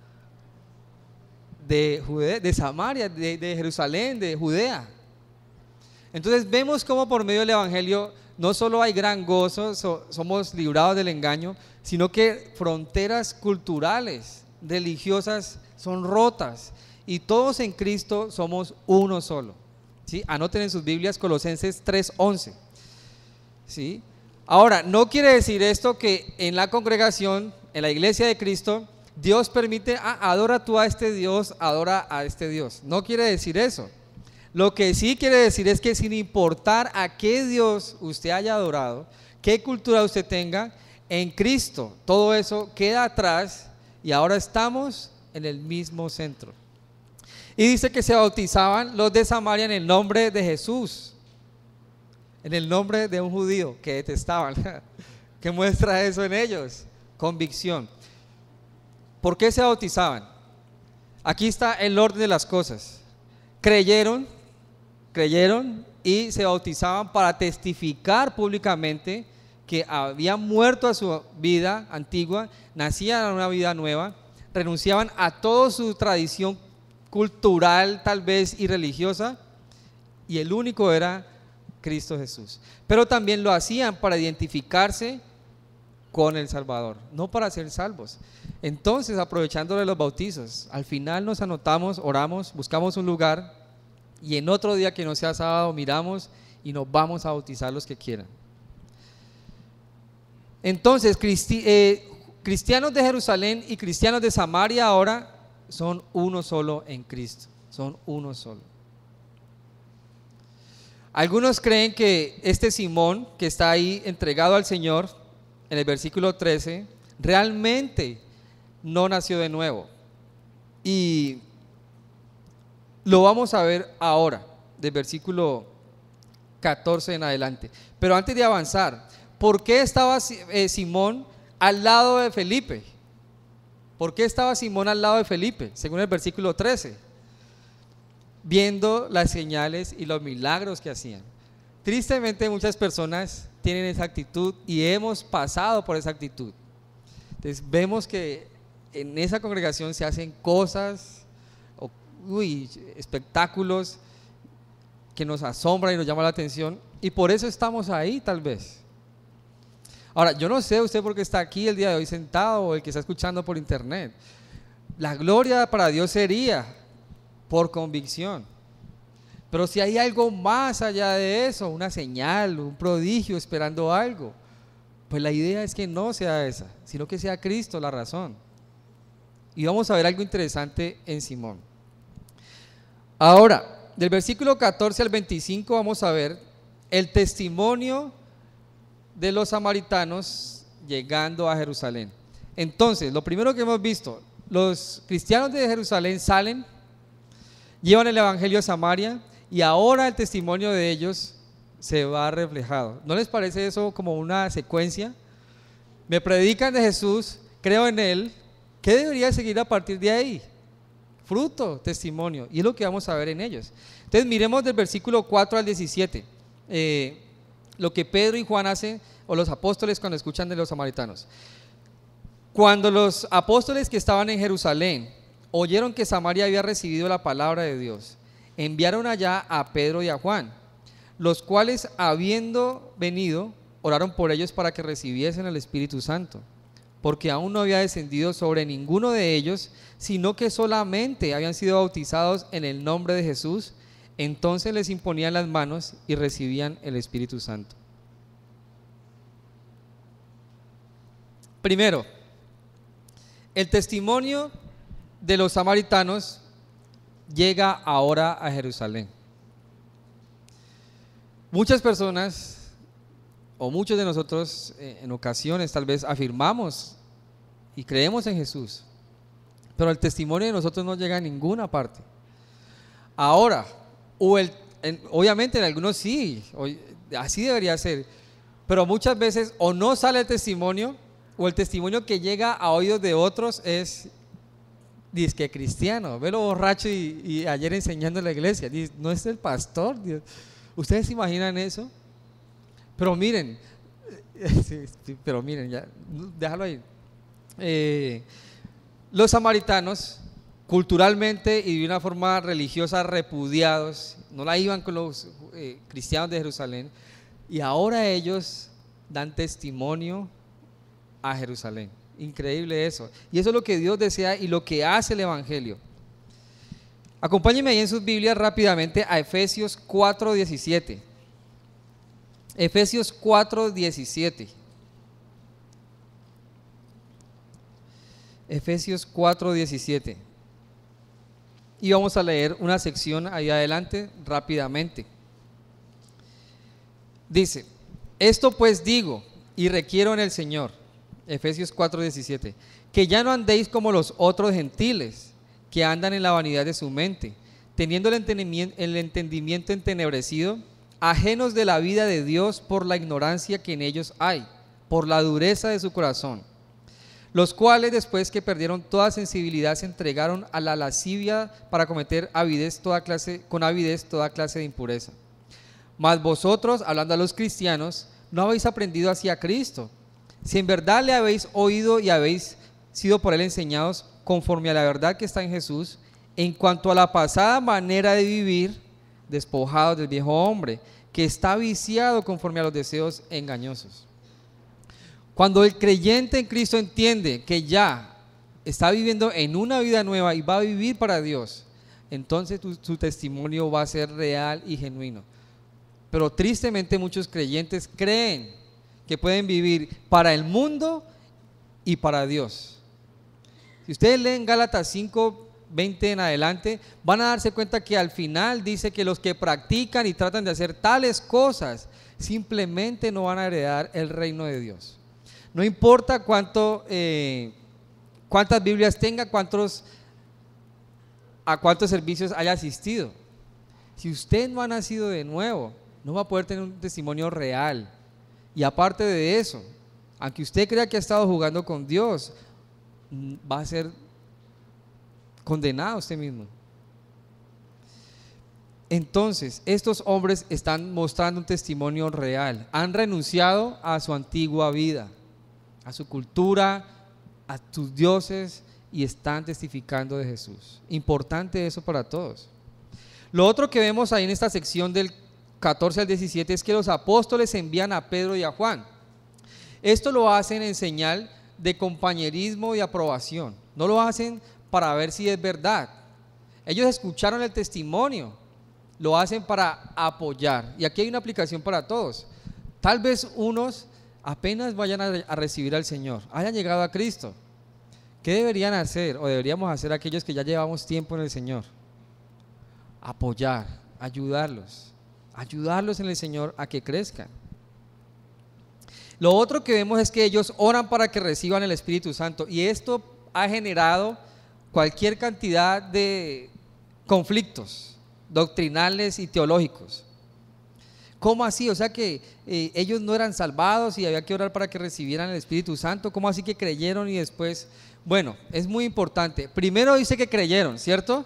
S4: De Judea, de Samaria, de, de Jerusalén, de Judea. Entonces vemos cómo por medio del Evangelio no solo hay gran gozo, so, somos librados del engaño, sino que fronteras culturales, religiosas son rotas y todos en Cristo somos uno solo. ¿Sí? Anoten en sus Biblias Colosenses tres once. ¿Sí? Ahora, no quiere decir esto que en la congregación, en la iglesia de Cristo, Dios permite, ah, adora tú a este Dios, adora a este Dios. No quiere decir eso. Lo que sí quiere decir es que sin importar a qué Dios usted haya adorado, qué cultura usted tenga, en Cristo todo eso queda atrás y ahora estamos en el mismo centro. Y dice que se bautizaban los de Samaria en el nombre de Jesús, en el nombre de un judío que detestaban. ¿Qué muestra eso en ellos? Convicción. ¿Por qué se bautizaban? Aquí está el orden de las cosas. Creyeron, creyeron y se bautizaban para testificar públicamente que habían muerto a su vida antigua, nacían a una vida nueva, renunciaban a toda su tradición cultural tal vez y religiosa, y el único era Cristo Jesús. Pero también lo hacían para identificarse con el Salvador, no para ser salvos. Entonces, aprovechando de los bautizos, al final nos anotamos, oramos, buscamos un lugar y en otro día que no sea sábado miramos y nos vamos a bautizar los que quieran. Entonces, cristi eh, cristianos de Jerusalén y cristianos de Samaria ahora son uno solo en Cristo, son uno solo. Algunos creen que este Simón que está ahí entregado al Señor en el versículo trece realmente no nació de nuevo, y lo vamos a ver ahora del versículo catorce en adelante. Pero antes de avanzar, ¿por qué estaba eh, Simón al lado de Felipe? ¿Por qué estaba Simón al lado de Felipe? Según el versículo trece, viendo las señales y los milagros que hacían. Tristemente muchas personas tienen esa actitud y hemos pasado por esa actitud. Entonces vemos que en esa congregación se hacen cosas, uy, espectáculos que nos asombran y nos llaman la atención, y por eso estamos ahí tal vez. Ahora, yo no sé usted por qué está aquí el día de hoy sentado o el que está escuchando por internet. La gloria para Dios sería por convicción. Pero si hay algo más allá de eso, una señal, un prodigio esperando algo, pues la idea es que no sea esa, sino que sea Cristo la razón. Y vamos a ver algo interesante en Simón. Ahora, del versículo catorce al veinticinco vamos a ver el testimonio de los samaritanos llegando a Jerusalén. Entonces, lo primero que hemos visto, los cristianos de Jerusalén salen, llevan el evangelio a Samaria y ahora el testimonio de ellos se va reflejado. ¿No les parece eso como una secuencia? Me predican de Jesús, creo en Él, ¿Qué debería seguir a partir de ahí? Fruto, testimonio, y es lo que vamos a ver en ellos. Entonces miremos del versículo cuatro al diecisiete, eh, lo que Pedro y Juan hacen, o los apóstoles cuando escuchan de los samaritanos. Cuando los apóstoles que estaban en Jerusalén oyeron que Samaria había recibido la palabra de Dios, enviaron allá a Pedro y a Juan, los cuales, habiendo venido, oraron por ellos para que recibiesen el Espíritu Santo, porque aún no había descendido sobre ninguno de ellos, sino que solamente habían sido bautizados en el nombre de Jesús. Entonces les imponían las manos y recibían el Espíritu Santo. Primero, el testimonio de los samaritanos llega ahora a Jerusalén. Muchas personas, o muchos de nosotros eh, en ocasiones tal vez afirmamos y creemos en Jesús, pero el testimonio de nosotros no llega a ninguna parte. Ahora, o el, en, obviamente en algunos sí, o, así debería ser, pero muchas veces o no sale el testimonio, o el testimonio que llega a oídos de otros es disque cristiano, velo borracho y, y ayer enseñando en la iglesia, dice, no es el pastor, Dios. ¿Ustedes se imaginan eso? Pero miren, sí, sí, pero miren, ya, déjalo ahí. Eh, los samaritanos, culturalmente y de una forma religiosa repudiados, no la iban con los eh, cristianos de Jerusalén, y ahora ellos dan testimonio a Jerusalén. Increíble eso. Y eso es lo que Dios desea y lo que hace el Evangelio. Acompáñenme ahí en sus Biblias rápidamente a Efesios cuatro diecisiete. Efesios cuatro diecisiete. Efesios cuatro diecisiete. Y vamos a leer una sección ahí adelante rápidamente. Dice: esto pues digo y requiero en el Señor, Efesios cuatro diecisiete, que ya no andéis como los otros gentiles, que andan en la vanidad de su mente, teniendo el entendimiento, el entendimiento entenebrecido, ajenos de la vida de Dios por la ignorancia que en ellos hay, por la dureza de su corazón, los cuales después que perdieron toda sensibilidad se entregaron a la lascivia para cometer avidez toda clase, con avidez toda clase de impureza. Mas vosotros, hablando a los cristianos, no habéis aprendido hacia Cristo, si en verdad le habéis oído y habéis sido por él enseñados conforme a la verdad que está en Jesús, en cuanto a la pasada manera de vivir, despojados del viejo hombre, que está viciado conforme a los deseos engañosos. Cuando el creyente en Cristo entiende que ya está viviendo en una vida nueva y va a vivir para Dios, entonces tu, su testimonio va a ser real y genuino. Pero tristemente muchos creyentes creen que pueden vivir para el mundo y para Dios. Si ustedes leen Gálatas cinco veinte en adelante, van a darse cuenta que al final dice que los que practican y tratan de hacer tales cosas simplemente no van a heredar el reino de Dios. No importa cuánto, eh, cuántas Biblias tenga, cuántos, a cuántos servicios haya asistido. Si usted no ha nacido de nuevo, no va a poder tener un testimonio real. Y aparte de eso, aunque usted crea que ha estado jugando con Dios, va a ser condenado usted mismo. Entonces, estos hombres están mostrando un testimonio real. Han renunciado a su antigua vida, a su cultura, a sus dioses, y están testificando de Jesús. Importante eso para todos. Lo otro que vemos ahí en esta sección del catorce al diecisiete es que los apóstoles envían a Pedro y a Juan. Esto lo hacen en señal de compañerismo y aprobación. No lo hacen para ver si es verdad. Ellos escucharon el testimonio, lo hacen para apoyar. Y aquí hay una aplicación para todos. Tal vez unos apenas vayan a, a recibir al Señor, hayan llegado a Cristo. ¿Qué deberían hacer o deberíamos hacer aquellos que ya llevamos tiempo en el Señor? Apoyar, ayudarlos, ayudarlos en el Señor a que crezcan. Lo otro que vemos es que ellos oran para que reciban el Espíritu Santo, y esto ha generado cualquier cantidad de conflictos doctrinales y teológicos. ¿Cómo así? O sea que eh, ellos no eran salvados y había que orar para que recibieran el Espíritu Santo. ¿Cómo así que creyeron y después? Bueno, es muy importante. Primero dice que creyeron, ¿cierto?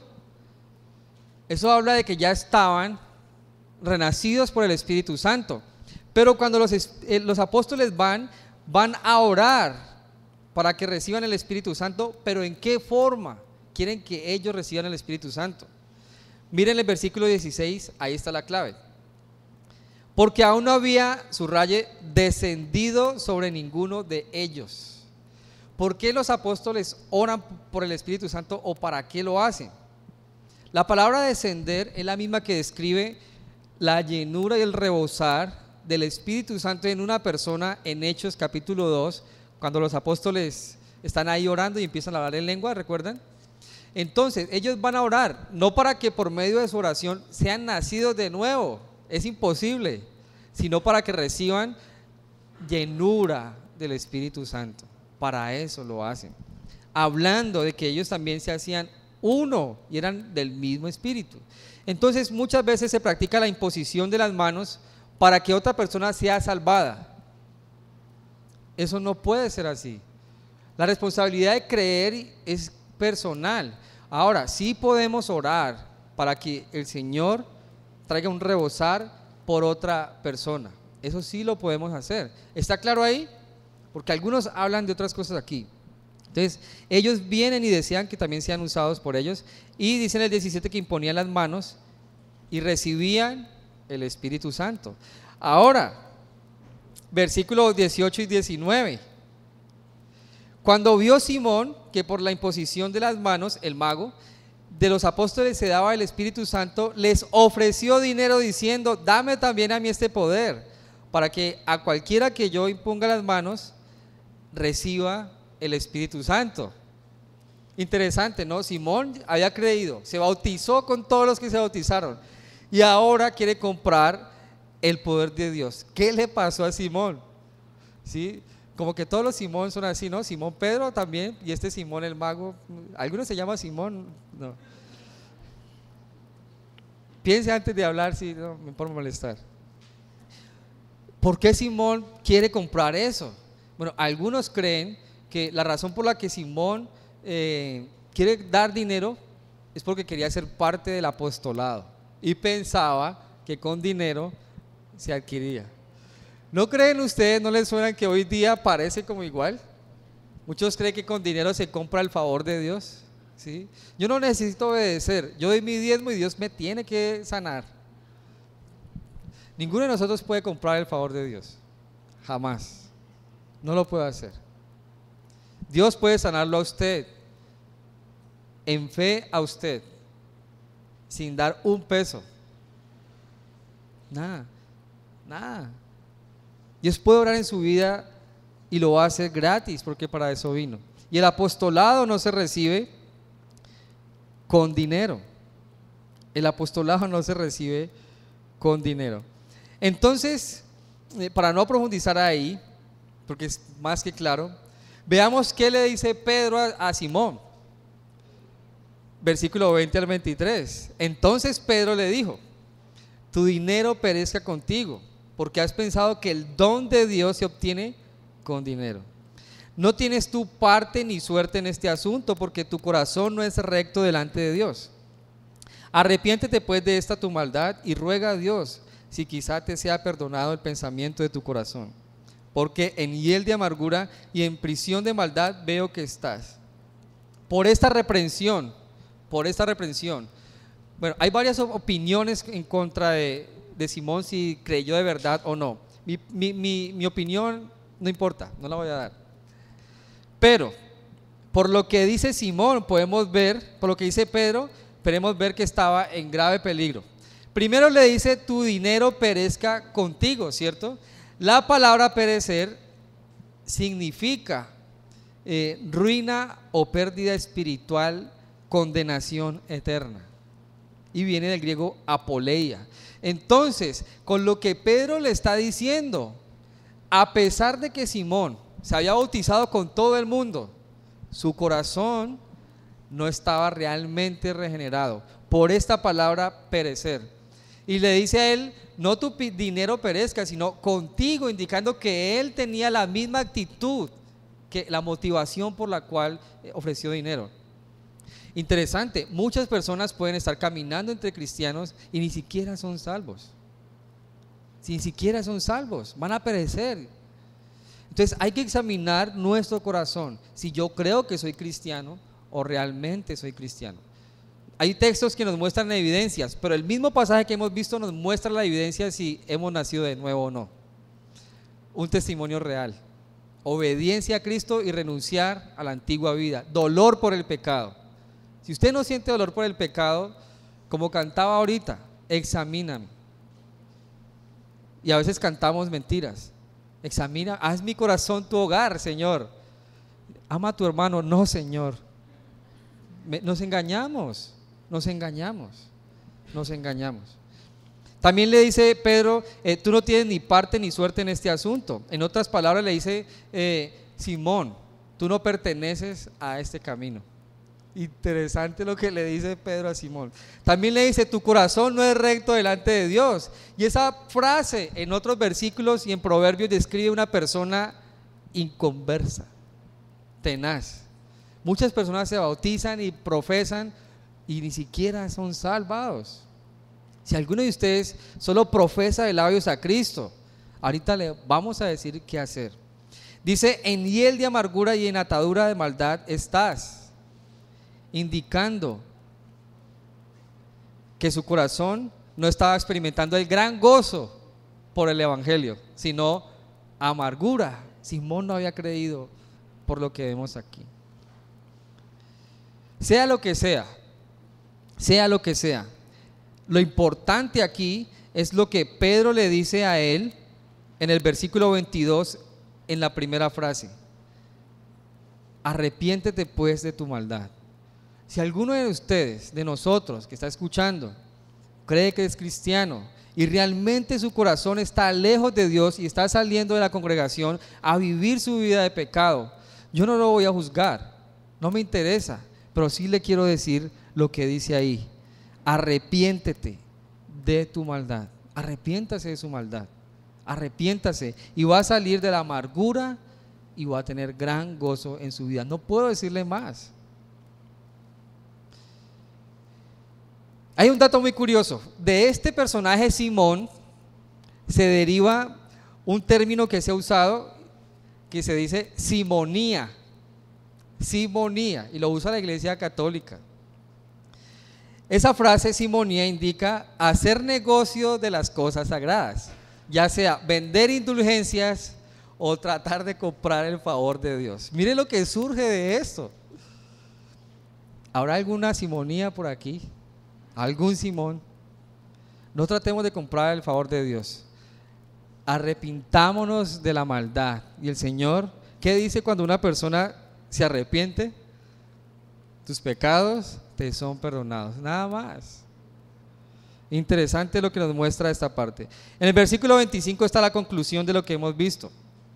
S4: Eso habla de que ya estaban renacidos por el Espíritu Santo. Pero cuando los, eh, los apóstoles van, van a orar para que reciban el Espíritu Santo, pero ¿en qué forma quieren que ellos reciban el Espíritu Santo? Miren el versículo dieciséis, ahí está la clave. Porque aún no había, subraye, descendido sobre ninguno de ellos. ¿Por qué los apóstoles oran por el Espíritu Santo o para qué lo hacen? La palabra descender es la misma que describe la llenura y el rebosar del Espíritu Santo en una persona en Hechos capítulo dos, cuando los apóstoles están ahí orando y empiezan a hablar en lengua, ¿recuerdan? Entonces ellos van a orar, no para que por medio de su oración sean nacidos de nuevo, es imposible, sino para que reciban llenura del Espíritu Santo. Para eso lo hacen, hablando de que ellos también se hacían uno y eran del mismo Espíritu. Entonces muchas veces se practica la imposición de las manos para que otra persona sea salvada. Eso no puede ser así. La responsabilidad de creer es personal. Ahora, sí podemos orar para que el Señor traiga un rebosar por otra persona. Eso sí lo podemos hacer. ¿Está claro ahí? Porque algunos hablan de otras cosas aquí. Entonces, ellos vienen y desean que también sean usados por ellos. Y dicen el diecisiete que imponían las manos y recibían el Espíritu Santo. Ahora, versículos dieciocho y diecinueve. Cuando vio Simón que por la imposición de las manos, el mago, de los apóstoles se daba el Espíritu Santo, les ofreció dinero diciendo: dame también a mí este poder, para que a cualquiera que yo imponga las manos, reciba el Espíritu Santo. Interesante, ¿no? Simón había creído, se bautizó con todos los que se bautizaron y ahora quiere comprar el poder de Dios. ¿Qué le pasó a Simón? ¿Sí? Como que todos los Simón son así, ¿no? Simón Pedro también, y este Simón el mago, algunos se llama Simón, no. Piense antes de hablar, si no me puedo molestar. ¿Por qué Simón quiere comprar eso? Bueno, algunos creen que la razón por la que Simón eh, quiere dar dinero es porque quería ser parte del apostolado y pensaba que con dinero se adquiría. ¿No creen ustedes, no les suena que hoy día parece como igual? Muchos creen que con dinero se compra el favor de Dios, ¿sí? Yo no necesito obedecer, yo doy mi diezmo y Dios me tiene que sanar. Ninguno de nosotros puede comprar el favor de Dios, jamás, no lo puede hacer. Dios puede sanarlo a usted, en fe a usted, sin dar un peso, nada, nada. Dios puede orar en su vida y lo va a hacer gratis porque para eso vino. Y el apostolado no se recibe con dinero. El apostolado no se recibe con dinero. Entonces, eh, para no profundizar ahí, porque es más que claro, veamos qué le dice Pedro a, a Simón. Versículo veinte al veintitrés. Entonces Pedro le dijo: tu dinero perezca contigo, porque has pensado que el don de Dios se obtiene con dinero. No tienes tu parte ni suerte en este asunto, porque tu corazón no es recto delante de Dios. Arrepiéntete pues de esta tu maldad y ruega a Dios si quizá te sea perdonado el pensamiento de tu corazón, porque en hiel de amargura y en prisión de maldad veo que estás. Por esta reprensión, por esta reprensión. Bueno, hay varias opiniones en contra de de Simón, si creyó de verdad o no. Mi, mi, mi, mi opinión no importa, no la voy a dar. Pero por lo que dice Simón podemos ver, por lo que dice Pedro, podemos ver que estaba en grave peligro. Primero le dice: tu dinero perezca contigo, ¿cierto? La palabra perecer significa eh, ruina o pérdida espiritual, condenación eterna, y viene del griego apoleia. Entonces, con lo que Pedro le está diciendo, a pesar de que Simón se había bautizado con todo el mundo, su corazón no estaba realmente regenerado por esta palabra perecer. Y le dice a él, no tu pi- dinero perezca, sino contigo, indicando que él tenía la misma actitud, que la motivación por la cual eh, ofreció dinero. Interesante, muchas personas pueden estar caminando entre cristianos y ni siquiera son salvos. Ni siquiera son salvos, van a perecer. Entonces hay que examinar nuestro corazón, si yo creo que soy cristiano o realmente soy cristiano. Hay textos que nos muestran evidencias, pero el mismo pasaje que hemos visto nos muestra la evidencia si hemos nacido de nuevo o no. Un testimonio real, obediencia a Cristo y renunciar a la antigua vida, dolor por el pecado. Si usted no siente dolor por el pecado, como cantaba ahorita, examíname. Y a veces cantamos mentiras. Examina, haz mi corazón tu hogar, Señor. Ama a tu hermano, no, Señor. Me- nos engañamos, nos engañamos, nos engañamos. También le dice Pedro, eh, tú no tienes ni parte ni suerte en este asunto. En otras palabras le dice, eh, Simón, tú no perteneces a este camino. Interesante lo que le dice Pedro a Simón. También le dice, tu corazón no es recto delante de Dios. Y esa frase en otros versículos y en Proverbios describe una persona inconversa, tenaz. Muchas personas se bautizan y profesan y ni siquiera son salvados. Si alguno de ustedes solo profesa de labios a Cristo, ahorita le vamos a decir qué hacer. Dice, en hiel de amargura y en atadura de maldad estás, indicando que su corazón no estaba experimentando el gran gozo por el evangelio, sino amargura. Simón no había creído por lo que vemos aquí. Sea lo que sea, sea lo que sea, lo importante aquí es lo que Pedro le dice a él en el versículo veintidós, en la primera frase: arrepiéntete pues de tu maldad. Si alguno de ustedes, de nosotros que está escuchando, cree que es cristiano y realmente su corazón está lejos de Dios y está saliendo de la congregación a vivir su vida de pecado, yo no lo voy a juzgar, no me interesa, pero sí le quiero decir lo que dice ahí: arrepiéntete de tu maldad, arrepiéntase de su maldad, arrepiéntase y va a salir de la amargura y va a tener gran gozo en su vida. No puedo decirle más. Hay un dato muy curioso. De este personaje Simón se deriva un término que se ha usado que se dice simonía. Simonía, y lo usa la Iglesia Católica. Esa frase simonía indica hacer negocio de las cosas sagradas, ya sea vender indulgencias o tratar de comprar el favor de Dios. Mire lo que surge de esto. ¿Habrá alguna simonía por aquí? ¿Algún Simón? No tratemos de comprar el favor de Dios. Arrepintámonos de la maldad. Y el Señor, ¿qué dice cuando una persona se arrepiente? Tus pecados te son perdonados. Nada más. Interesante lo que nos muestra esta parte. En el versículo veinticinco está la conclusión de lo que hemos visto.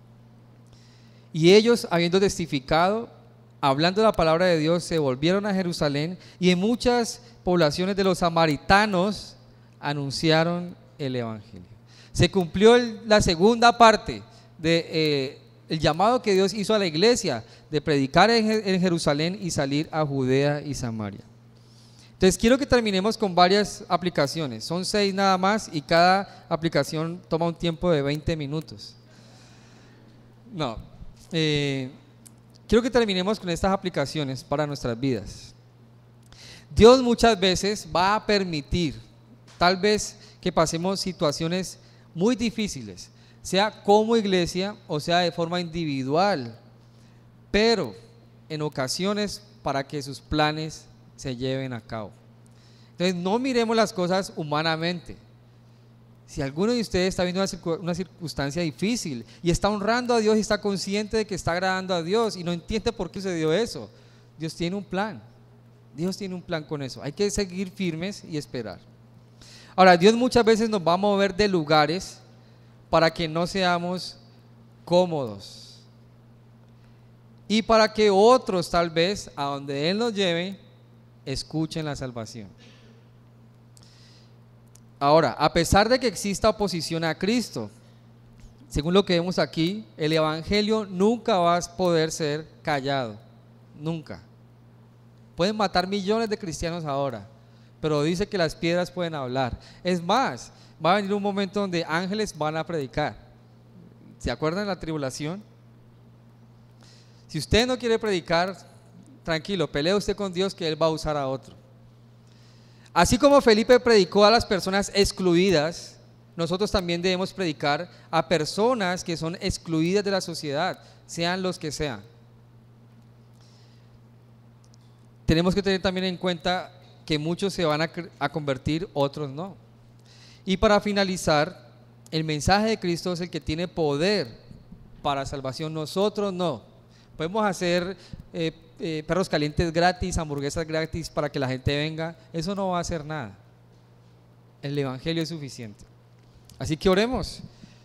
S4: Y ellos, habiendo testificado, hablando la palabra de Dios, se volvieron a Jerusalén, y en muchas poblaciones de los samaritanos anunciaron el evangelio. Se cumplió el- la segunda parte de eh, el llamado que Dios hizo a la iglesia de predicar en, Je- en Jerusalén y salir a Judea y Samaria. Entonces quiero que terminemos con varias aplicaciones. Son seis nada más y cada aplicación toma un tiempo de veinte minutos. No. Eh, quiero que terminemos con estas aplicaciones para nuestras vidas. Dios muchas veces va a permitir, tal vez, que pasemos situaciones muy difíciles, sea como iglesia o sea de forma individual, pero en ocasiones para que sus planes se lleven a cabo. Entonces no miremos las cosas humanamente. Si alguno de ustedes está viendo una, circu- una circunstancia difícil y está honrando a Dios y está consciente de que está agradando a Dios y no entiende por qué sucedió eso, Dios tiene un plan. Dios tiene un plan con eso. Hay que seguir firmes y esperar. Ahora, Dios muchas veces nos va a mover de lugares para que no seamos cómodos y para que otros, tal vez, a donde Él nos lleve, escuchen la salvación. Ahora, a pesar de que exista oposición a Cristo, según lo que vemos aquí, el evangelio nunca va a poder ser callado, nunca. Pueden matar millones de cristianos ahora, pero dice que las piedras pueden hablar. Es más, va a venir un momento donde ángeles van a predicar. ¿Se acuerdan de la tribulación? Si usted no quiere predicar, tranquilo, pelee usted con Dios que Él va a usar a otro. Así como Felipe predicó a las personas excluidas, nosotros también debemos predicar a personas que son excluidas de la sociedad, sean los que sean. Tenemos que tener también en cuenta que muchos se van a, a convertir, otros no. Y para finalizar, el mensaje de Cristo es el que tiene poder para salvación, nosotros no. Podemos hacer eh, eh, perros calientes gratis, hamburguesas gratis para que la gente venga, eso no va a hacer nada. El evangelio es suficiente. Así que oremos.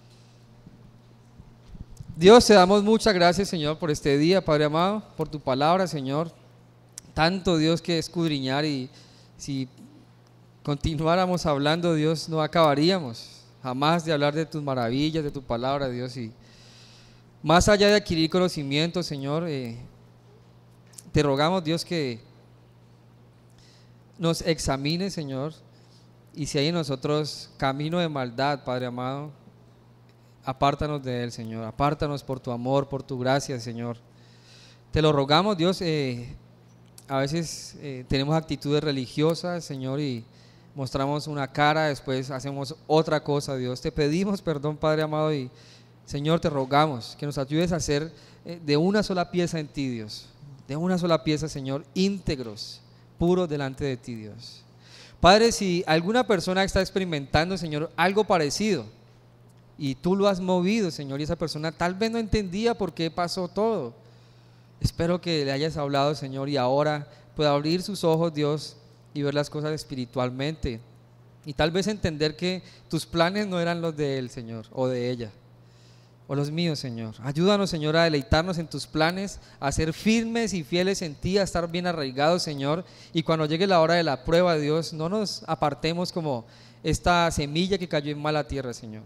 S4: Dios, te damos muchas gracias, Señor, por este día, Padre amado, por tu palabra, Señor. Tanto, Dios, que escudriñar, y si continuáramos hablando, Dios, no acabaríamos jamás de hablar de tus maravillas, de tu palabra, Dios. Y más allá de adquirir conocimiento, Señor, eh, te rogamos, Dios, que nos examine, Señor, y si hay en nosotros camino de maldad, Padre amado, apártanos de él, Señor, apártanos por tu amor, por tu gracia, Señor. Te lo rogamos, Dios. eh, a veces eh, tenemos actitudes religiosas, Señor, y mostramos una cara, después hacemos otra cosa, Dios. Te pedimos perdón, Padre amado, y Señor, te rogamos que nos ayudes a ser eh, de una sola pieza en ti, Dios, de una sola pieza, Señor, íntegros, puros delante de ti, Dios. Padre, si alguna persona está experimentando, Señor, algo parecido y tú lo has movido, Señor, y esa persona tal vez no entendía por qué pasó todo, espero que le hayas hablado, Señor, y ahora pueda abrir sus ojos, Dios, y ver las cosas espiritualmente, y tal vez entender que tus planes no eran los de él, Señor, o de ella, o los míos, Señor. Ayúdanos, Señor, a deleitarnos en tus planes, a ser firmes y fieles en ti, a estar bien arraigados, Señor, y cuando llegue la hora de la prueba, Dios, no nos apartemos como esta semilla que cayó en mala tierra, Señor.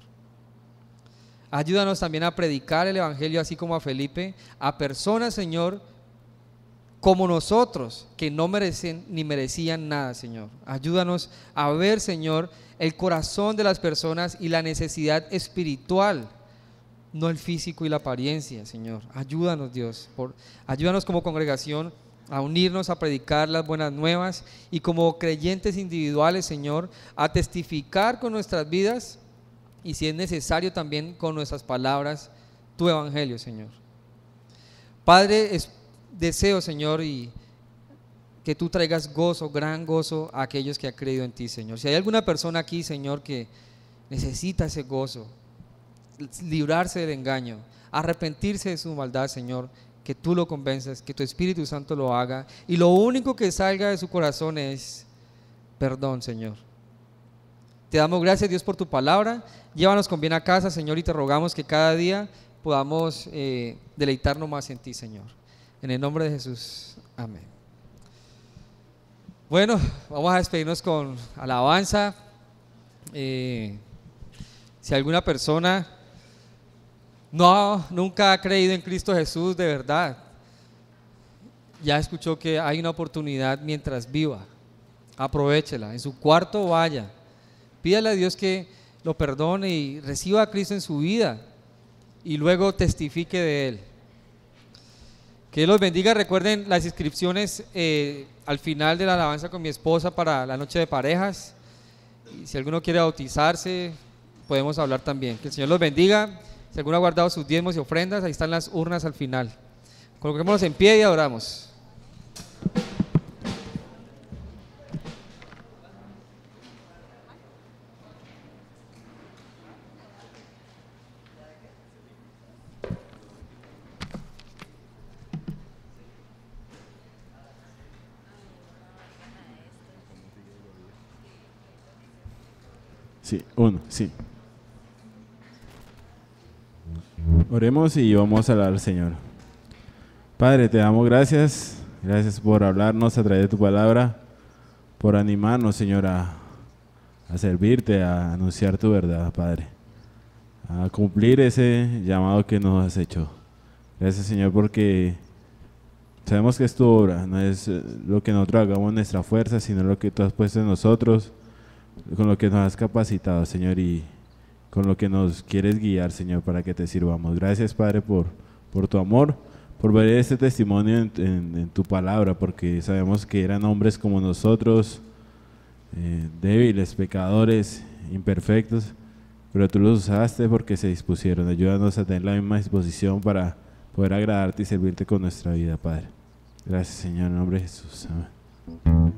S4: Ayúdanos también a predicar el evangelio, así como a Felipe, a personas, Señor, como nosotros, que no merecen ni merecían nada, Señor. Ayúdanos a ver, Señor, el corazón de las personas y la necesidad espiritual, no el físico y la apariencia, Señor. Ayúdanos, Dios, por, ayúdanos como congregación a unirnos a predicar las buenas nuevas, y como creyentes individuales, Señor, a testificar con nuestras vidas, y si es necesario también con nuestras palabras, tu evangelio, Señor. Padre, es, deseo, Señor, y que tú traigas gozo, gran gozo a aquellos que han creído en ti, Señor. Si hay alguna persona aquí, Señor, que necesita ese gozo, librarse del engaño, arrepentirse de su maldad, Señor, que tú lo convences, que tu Espíritu Santo lo haga, y lo único que salga de su corazón es perdón, Señor. Te damos gracias, Dios, por tu palabra. Llévanos con bien a casa, Señor, y te rogamos que cada día podamos eh, deleitarnos más en ti, Señor. En el nombre de Jesús, amén. Bueno, vamos a despedirnos con alabanza. Eh, si alguna persona no, nunca ha creído en Cristo Jesús de verdad, ya escuchó que hay una oportunidad mientras viva, aprovéchela. En su cuarto vaya, pídale a Dios que lo perdone y reciba a Cristo en su vida, y luego testifique de Él. Que Dios los bendiga. Recuerden las inscripciones eh, al final de la alabanza con mi esposa para la noche de parejas, y si alguno quiere bautizarse podemos hablar también. Que el Señor los bendiga. Si alguno ha guardado sus diezmos y ofrendas, ahí están las urnas al final. Coloquémonos en pie y adoramos.
S2: Sí, uno, sí. Oremos y vamos a hablar al Señor. Padre, te damos gracias, gracias por hablarnos a través de tu palabra, por animarnos, Señor, a, a servirte, a anunciar tu verdad, Padre, a cumplir ese llamado que nos has hecho. Gracias, Señor, porque sabemos que es tu obra, no es lo que nosotros hagamos en nuestra fuerza, sino lo que tú has puesto en nosotros, con lo que nos has capacitado, Señor, y con lo que nos quieres guiar, Señor, para que te sirvamos. Gracias, Padre, por, por tu amor, por ver este testimonio en, en, en tu palabra, porque sabemos que eran hombres como nosotros, eh, débiles, pecadores, imperfectos, pero tú los usaste porque se dispusieron. Ayúdanos a tener la misma disposición para poder agradarte y servirte con nuestra vida, Padre. Gracias, Señor, en nombre de Jesús. Amén.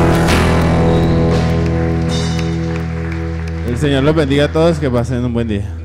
S2: El Señor los bendiga a todos, que pasen un buen día.